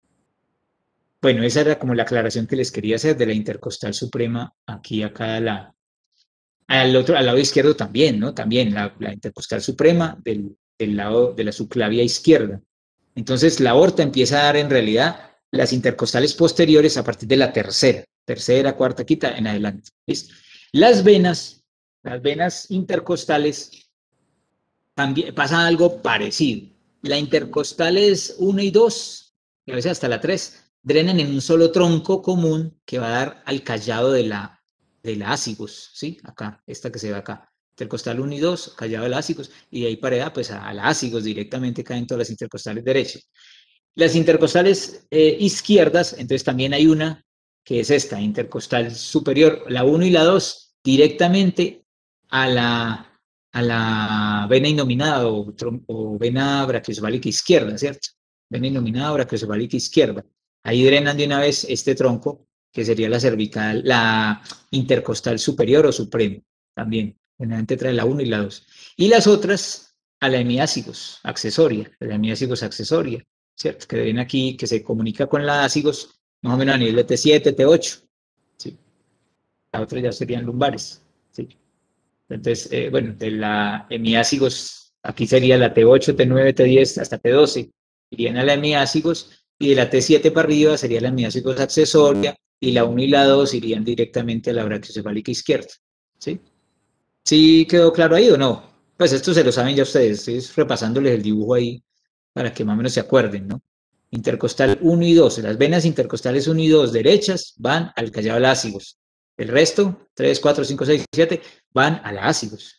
Bueno, esa era como la aclaración que les quería hacer de la intercostal suprema aquí a cada lado. Al otro, al lado izquierdo también, ¿no? También la, la intercostal suprema del, del lado de la subclavia izquierda. Entonces, la aorta empieza a dar en realidad las intercostales posteriores a partir de la tercera, tercera, cuarta, quinta, en adelante. ¿Listo? Las venas, las venas intercostales, también pasa algo parecido. La intercostal es uno y dos, y a veces hasta la tres, drenan en un solo tronco común que va a dar al callado de la, de la ácigos, ¿sí? Acá, esta que se ve acá. Intercostal uno y dos, callado de la ácigos, y de ahí para allá, pues a, a la ácigos directamente caen todas las intercostales derechas. Las intercostales eh, izquierdas, entonces también hay una que es esta, intercostal superior, la uno y la dos, directamente a la, a la vena innominada o, o vena brachiocefálica izquierda, ¿cierto? Vena innominada o brachiocefálica izquierda. Ahí drenan de una vez este tronco, que sería la cervical, la intercostal superior o supremo, también. Generalmente trae la uno y la dos. Y las otras a la hemiácigos accesoria, la hemiácigos accesoria, ¿cierto? Que ven aquí, que se comunica con la ácigos más o menos a nivel de T siete, T ocho, ¿sí? La otra ya serían lumbares, ¿sí? Entonces, eh, bueno, de la hemiácigos, aquí sería la T ocho, T nueve, T diez, hasta T doce, irían a la hemiácigos, y de la T siete para arriba sería la hemiácigos accesoria, y la uno y la dos irían directamente a la brachiocefálica izquierda, ¿sí? ¿Sí quedó claro ahí o no? Pues esto se lo saben ya ustedes, estoy repasándoles el dibujo ahí para que más o menos se acuerden, ¿no? Intercostal uno y dos, las venas intercostales uno y dos derechas van al callado lácigos. El resto, tres, cuatro, cinco, seis, siete, van a la ácigos.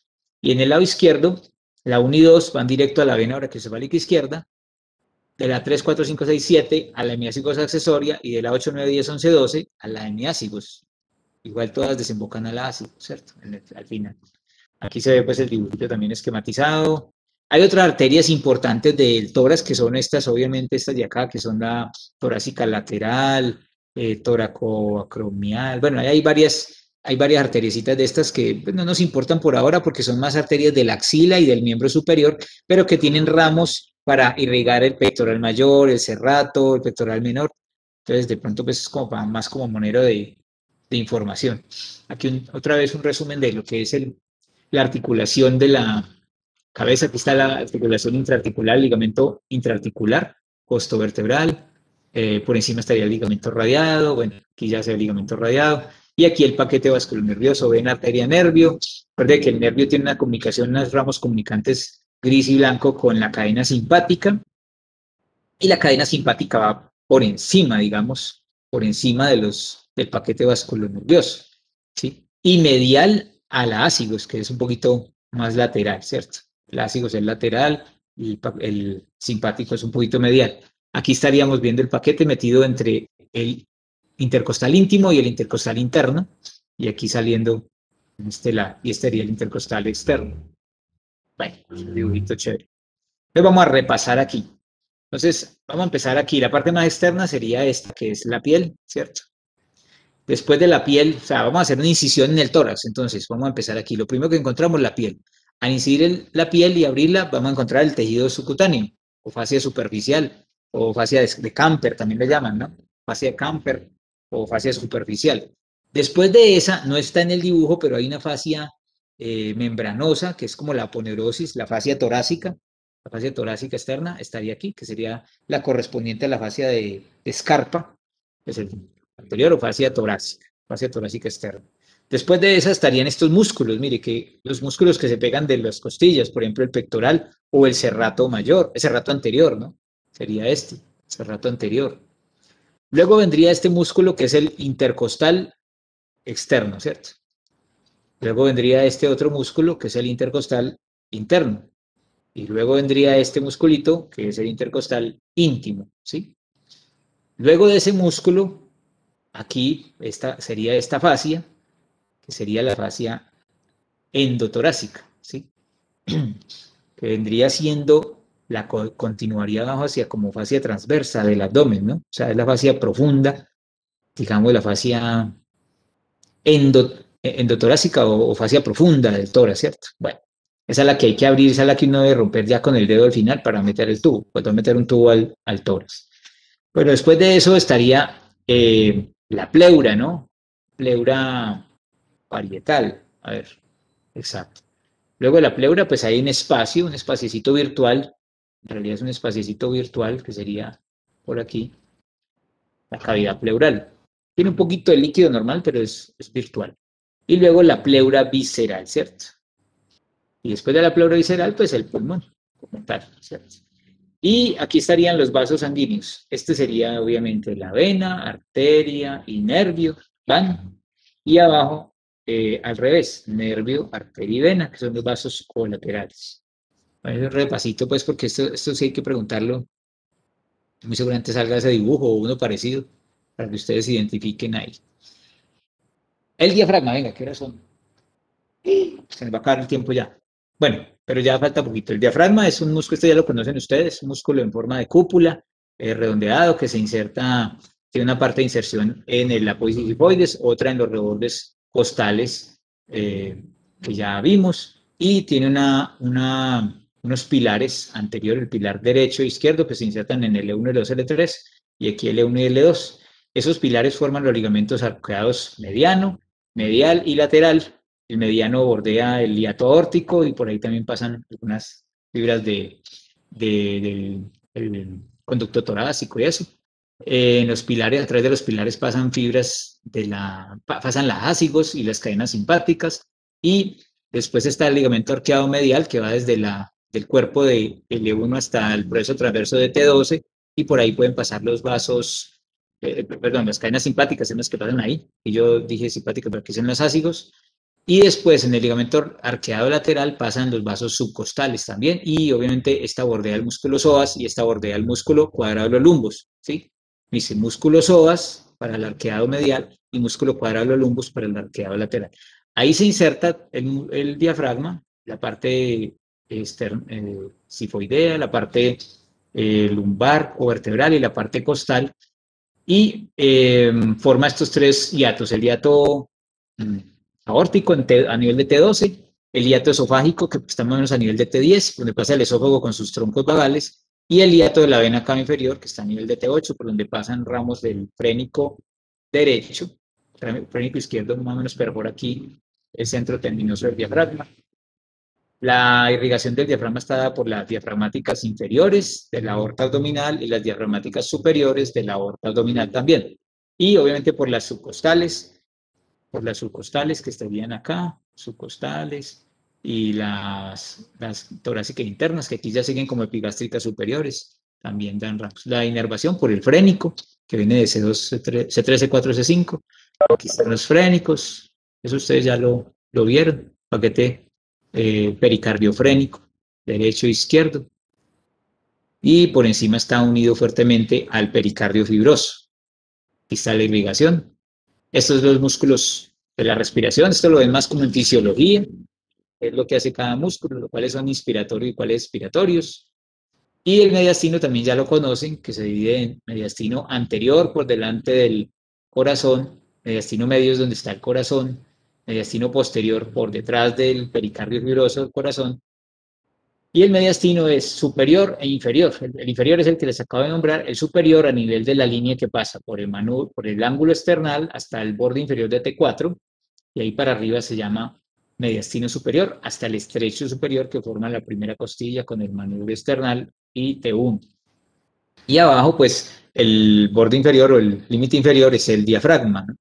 Y en el lado izquierdo, la uno y dos van directo a la vena brachiocefálica izquierda, de la tres, cuatro, cinco, seis, siete a la hemiácigos accesoria y de la ocho, nueve, diez, once, doce a la hemiácigos. Igual todas desembocan a la ácido, ¿cierto? El, al final. Aquí se ve pues el dibujito también esquematizado. Hay otras arterias importantes del tórax que son estas, obviamente estas de acá, que son la torácica lateral, eh, toracoacromial. Bueno, hay varias, hay varias arteriecitas de estas que pues, no nos importan por ahora porque son más arterias de la axila y del miembro superior, pero que tienen ramos para irrigar el pectoral mayor, el serrato, el pectoral menor. Entonces, de pronto, pues es como para, más como monero de, de información. Aquí un, otra vez un resumen de lo que es el, la articulación de la cabeza. Aquí está la articulación intraarticular, ligamento intraarticular, costo vertebral. Eh, por encima estaría el ligamento radiado. Bueno, aquí ya se ve el ligamento radiado. Y aquí el paquete vasculonervioso, vena, arteria, nervio. Recuerde que el nervio tiene una comunicación, unos ramos comunicantes gris y blanco con la cadena simpática. Y la cadena simpática va por encima, digamos, por encima de los, del paquete vasculonervioso, ¿sí? Y medial a la ácigos, que es un poquito más lateral, ¿cierto? El ácigos es lateral y el simpático es un poquito medial. Aquí estaríamos viendo el paquete metido entre el intercostal íntimo y el intercostal interno, y aquí saliendo en este lado, y este sería el intercostal externo. Bueno, un dibujito chévere. Entonces vamos a repasar aquí. Entonces, vamos a empezar aquí. La parte más externa sería esta, que es la piel, ¿cierto? Después de la piel, o sea, vamos a hacer una incisión en el tórax. Entonces, vamos a empezar aquí. Lo primero que encontramos, la piel. Al incidir en la piel y abrirla, vamos a encontrar el tejido subcutáneo, o fascia superficial, o fascia de, de Camper, también le llaman, ¿no? Fascia de Camper, o fascia superficial. Después de esa, no está en el dibujo, pero hay una fascia eh, membranosa, que es como la aponeurosis, la fascia torácica. La fascia torácica externa estaría aquí, que sería la correspondiente a la fascia de, de Scarpa, que es el anterior, o fascia torácica, fascia torácica externa. Después de esa estarían estos músculos, mire, que los músculos que se pegan de las costillas, por ejemplo, el pectoral o el serrato mayor, el serrato anterior, ¿no? Sería este, serrato anterior. Luego vendría este músculo que es el intercostal externo, ¿cierto? Luego vendría este otro músculo que es el intercostal interno. Y luego vendría este musculito, que es el intercostal íntimo, ¿sí? Luego de ese músculo, aquí esta, sería esta fascia, que sería la fascia endotorácica, ¿sí? Que vendría siendo, la continuaría abajo hacia como fascia transversa del abdomen, ¿no? O sea, es la fascia profunda, digamos, la fascia endo, endotorácica o, o fascia profunda del tórax, ¿cierto? Bueno. Esa es la que hay que abrir, esa es la que uno debe romper ya con el dedo al final para meter el tubo, pues meter un tubo al, al tórax. Bueno, después de eso estaría eh, la pleura, ¿no? Pleura parietal, a ver, exacto. Luego de la pleura, pues hay un espacio, un espaciecito virtual, en realidad es un espaciecito virtual que sería por aquí, la cavidad pleural. Tiene un poquito de líquido normal, pero es, es virtual. Y luego la pleura visceral, ¿cierto? Y después de la pleura visceral, pues el pulmón, como tal, ¿cierto? Y aquí estarían los vasos sanguíneos. Este sería obviamente la vena, arteria y nervio, van. Y abajo, eh, al revés, nervio, arteria y vena, que son los vasos colaterales. Bueno, un repasito, pues, porque esto, esto sí hay que preguntarlo. Muy seguramente salga ese dibujo o uno parecido, para que ustedes identifiquen ahí. El diafragma, venga, ¿qué horas son? Se nos va a acabar el tiempo ya. Bueno, pero ya falta poquito. El diafragma es un músculo, esto ya lo conocen ustedes, un músculo en forma de cúpula, eh, redondeado, que se inserta, tiene una parte de inserción en el apófisis lipoides, otra en los rebordes costales, eh, que ya vimos, y tiene una, una, unos pilares anteriores, el pilar derecho e izquierdo, que se insertan en el L uno, L dos, L tres, y aquí L uno y L dos. Esos pilares forman los ligamentos arqueados mediano, medial y lateral. El mediano bordea el hiato aórtico y por ahí también pasan algunas fibras de, de, de, del conducto torácico y eso. Eh, en los pilares, a través de los pilares pasan fibras de la, pasan las ácigos y las cadenas simpáticas, y después está el ligamento arqueado medial que va desde la, del cuerpo de L uno hasta el grueso transverso de T doce, y por ahí pueden pasar los vasos, eh, perdón, las cadenas simpáticas son las que pasan ahí, y yo dije simpáticas, pero aquí son los ácigos. Y después en el ligamento arqueado lateral pasan los vasos subcostales también, y obviamente esta bordea el músculo psoas y esta bordea el músculo cuadrado de los lumbos, ¿sí? Dice músculo psoas para el arqueado medial y músculo cuadrado de los lumbos para el arqueado lateral. Ahí se inserta el, el diafragma, la parte externa, eh, sifoidea, la parte eh, lumbar o vertebral y la parte costal, y eh, forma estos tres hiatos, el hiato mm, aórtico en T, a nivel de T doce, el hiato esofágico, que está más o menos a nivel de T diez, donde pasa el esófago con sus troncos vagales, y el hiato de la vena cava inferior, que está a nivel de T ocho, por donde pasan ramos del frénico derecho, frénico izquierdo más o menos perfora aquí el centro tendinoso del diafragma. La irrigación del diafragma está dada por las diafragmáticas inferiores de la aorta abdominal y las diafragmáticas superiores de la aorta abdominal también. Y obviamente por las subcostales, por las subcostales que estarían acá, subcostales, y las, las torácicas internas, que aquí ya siguen como epigástricas superiores, también dan ramos. La inervación por el frénico, que viene de C dos, C tres, C tres, C cuatro, C cinco. Aquí están los frénicos, eso ustedes ya lo, lo vieron, paquete eh, pericardiofrénico, derecho e izquierdo. Y por encima está unido fuertemente al pericardio fibroso. Aquí está la irrigación. Estos dos músculos de la respiración, esto lo ven más como en fisiología, es lo que hace cada músculo, cuáles son inspiratorios y cuáles expiratorios. Y el mediastino también ya lo conocen, que se divide en mediastino anterior por delante del corazón, mediastino medio es donde está el corazón, mediastino posterior por detrás del pericardio fibroso del corazón, y el mediastino es superior e inferior. El, el inferior es el que les acabo de nombrar, el superior a nivel de la línea que pasa por el, manu, por el ángulo external hasta el borde inferior de T cuatro, y ahí para arriba se llama mediastino superior, hasta el estrecho superior que forma la primera costilla con el manubrio external y T uno. Y abajo, pues, el borde inferior o el límite inferior es el diafragma, ¿no?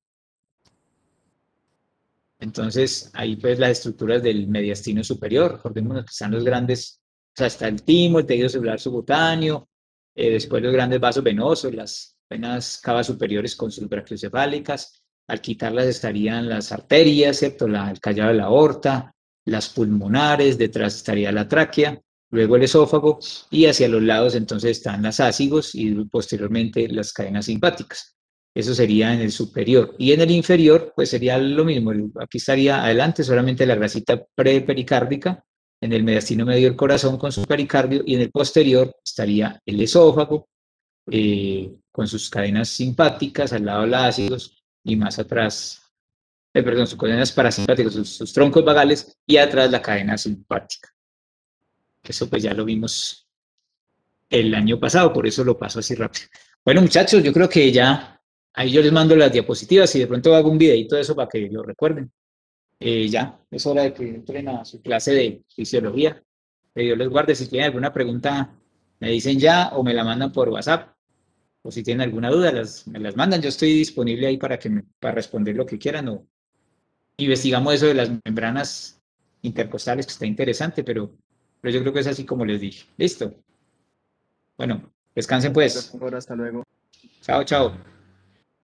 Entonces, ahí pues las estructuras del mediastino superior, recordemos que están los grandes, o sea, está el timo, el tejido celular subcutáneo, eh, después los grandes vasos venosos, las venas cavas superiores con sus brachiocefálicas, al quitarlas estarían las arterias, ¿cierto? La, el callado de la aorta, las pulmonares, detrás estaría la tráquea, luego el esófago, y hacia los lados entonces están las ácigos y posteriormente las cadenas simpáticas. Eso sería en el superior. Y en el inferior, pues sería lo mismo. Aquí estaría adelante solamente la grasita prepericárdica, en el mediastino medio del corazón con su pericardio, y en el posterior estaría el esófago, eh, con sus cadenas simpáticas, al lado de los ácidos, y más atrás, eh, perdón, sus cadenas parasimpáticas, sus, sus troncos vagales, y atrás la cadena simpática. Eso pues ya lo vimos el año pasado, por eso lo paso así rápido. Bueno, muchachos, yo creo que ya ahí yo les mando las diapositivas y de pronto hago un videito de eso para que lo recuerden. Eh, ya, es hora de que entren a su clase de fisiología. Que Dios les guarde. Si tienen alguna pregunta, me dicen ya o me la mandan por WhatsApp. O si tienen alguna duda, las, me las mandan. Yo estoy disponible ahí para, que me, para responder lo que quieran. O investigamos eso de las membranas intercostales, que está interesante, pero, pero yo creo que es así como les dije. Listo. Bueno, descansen pues. Hasta luego. Chao, chao.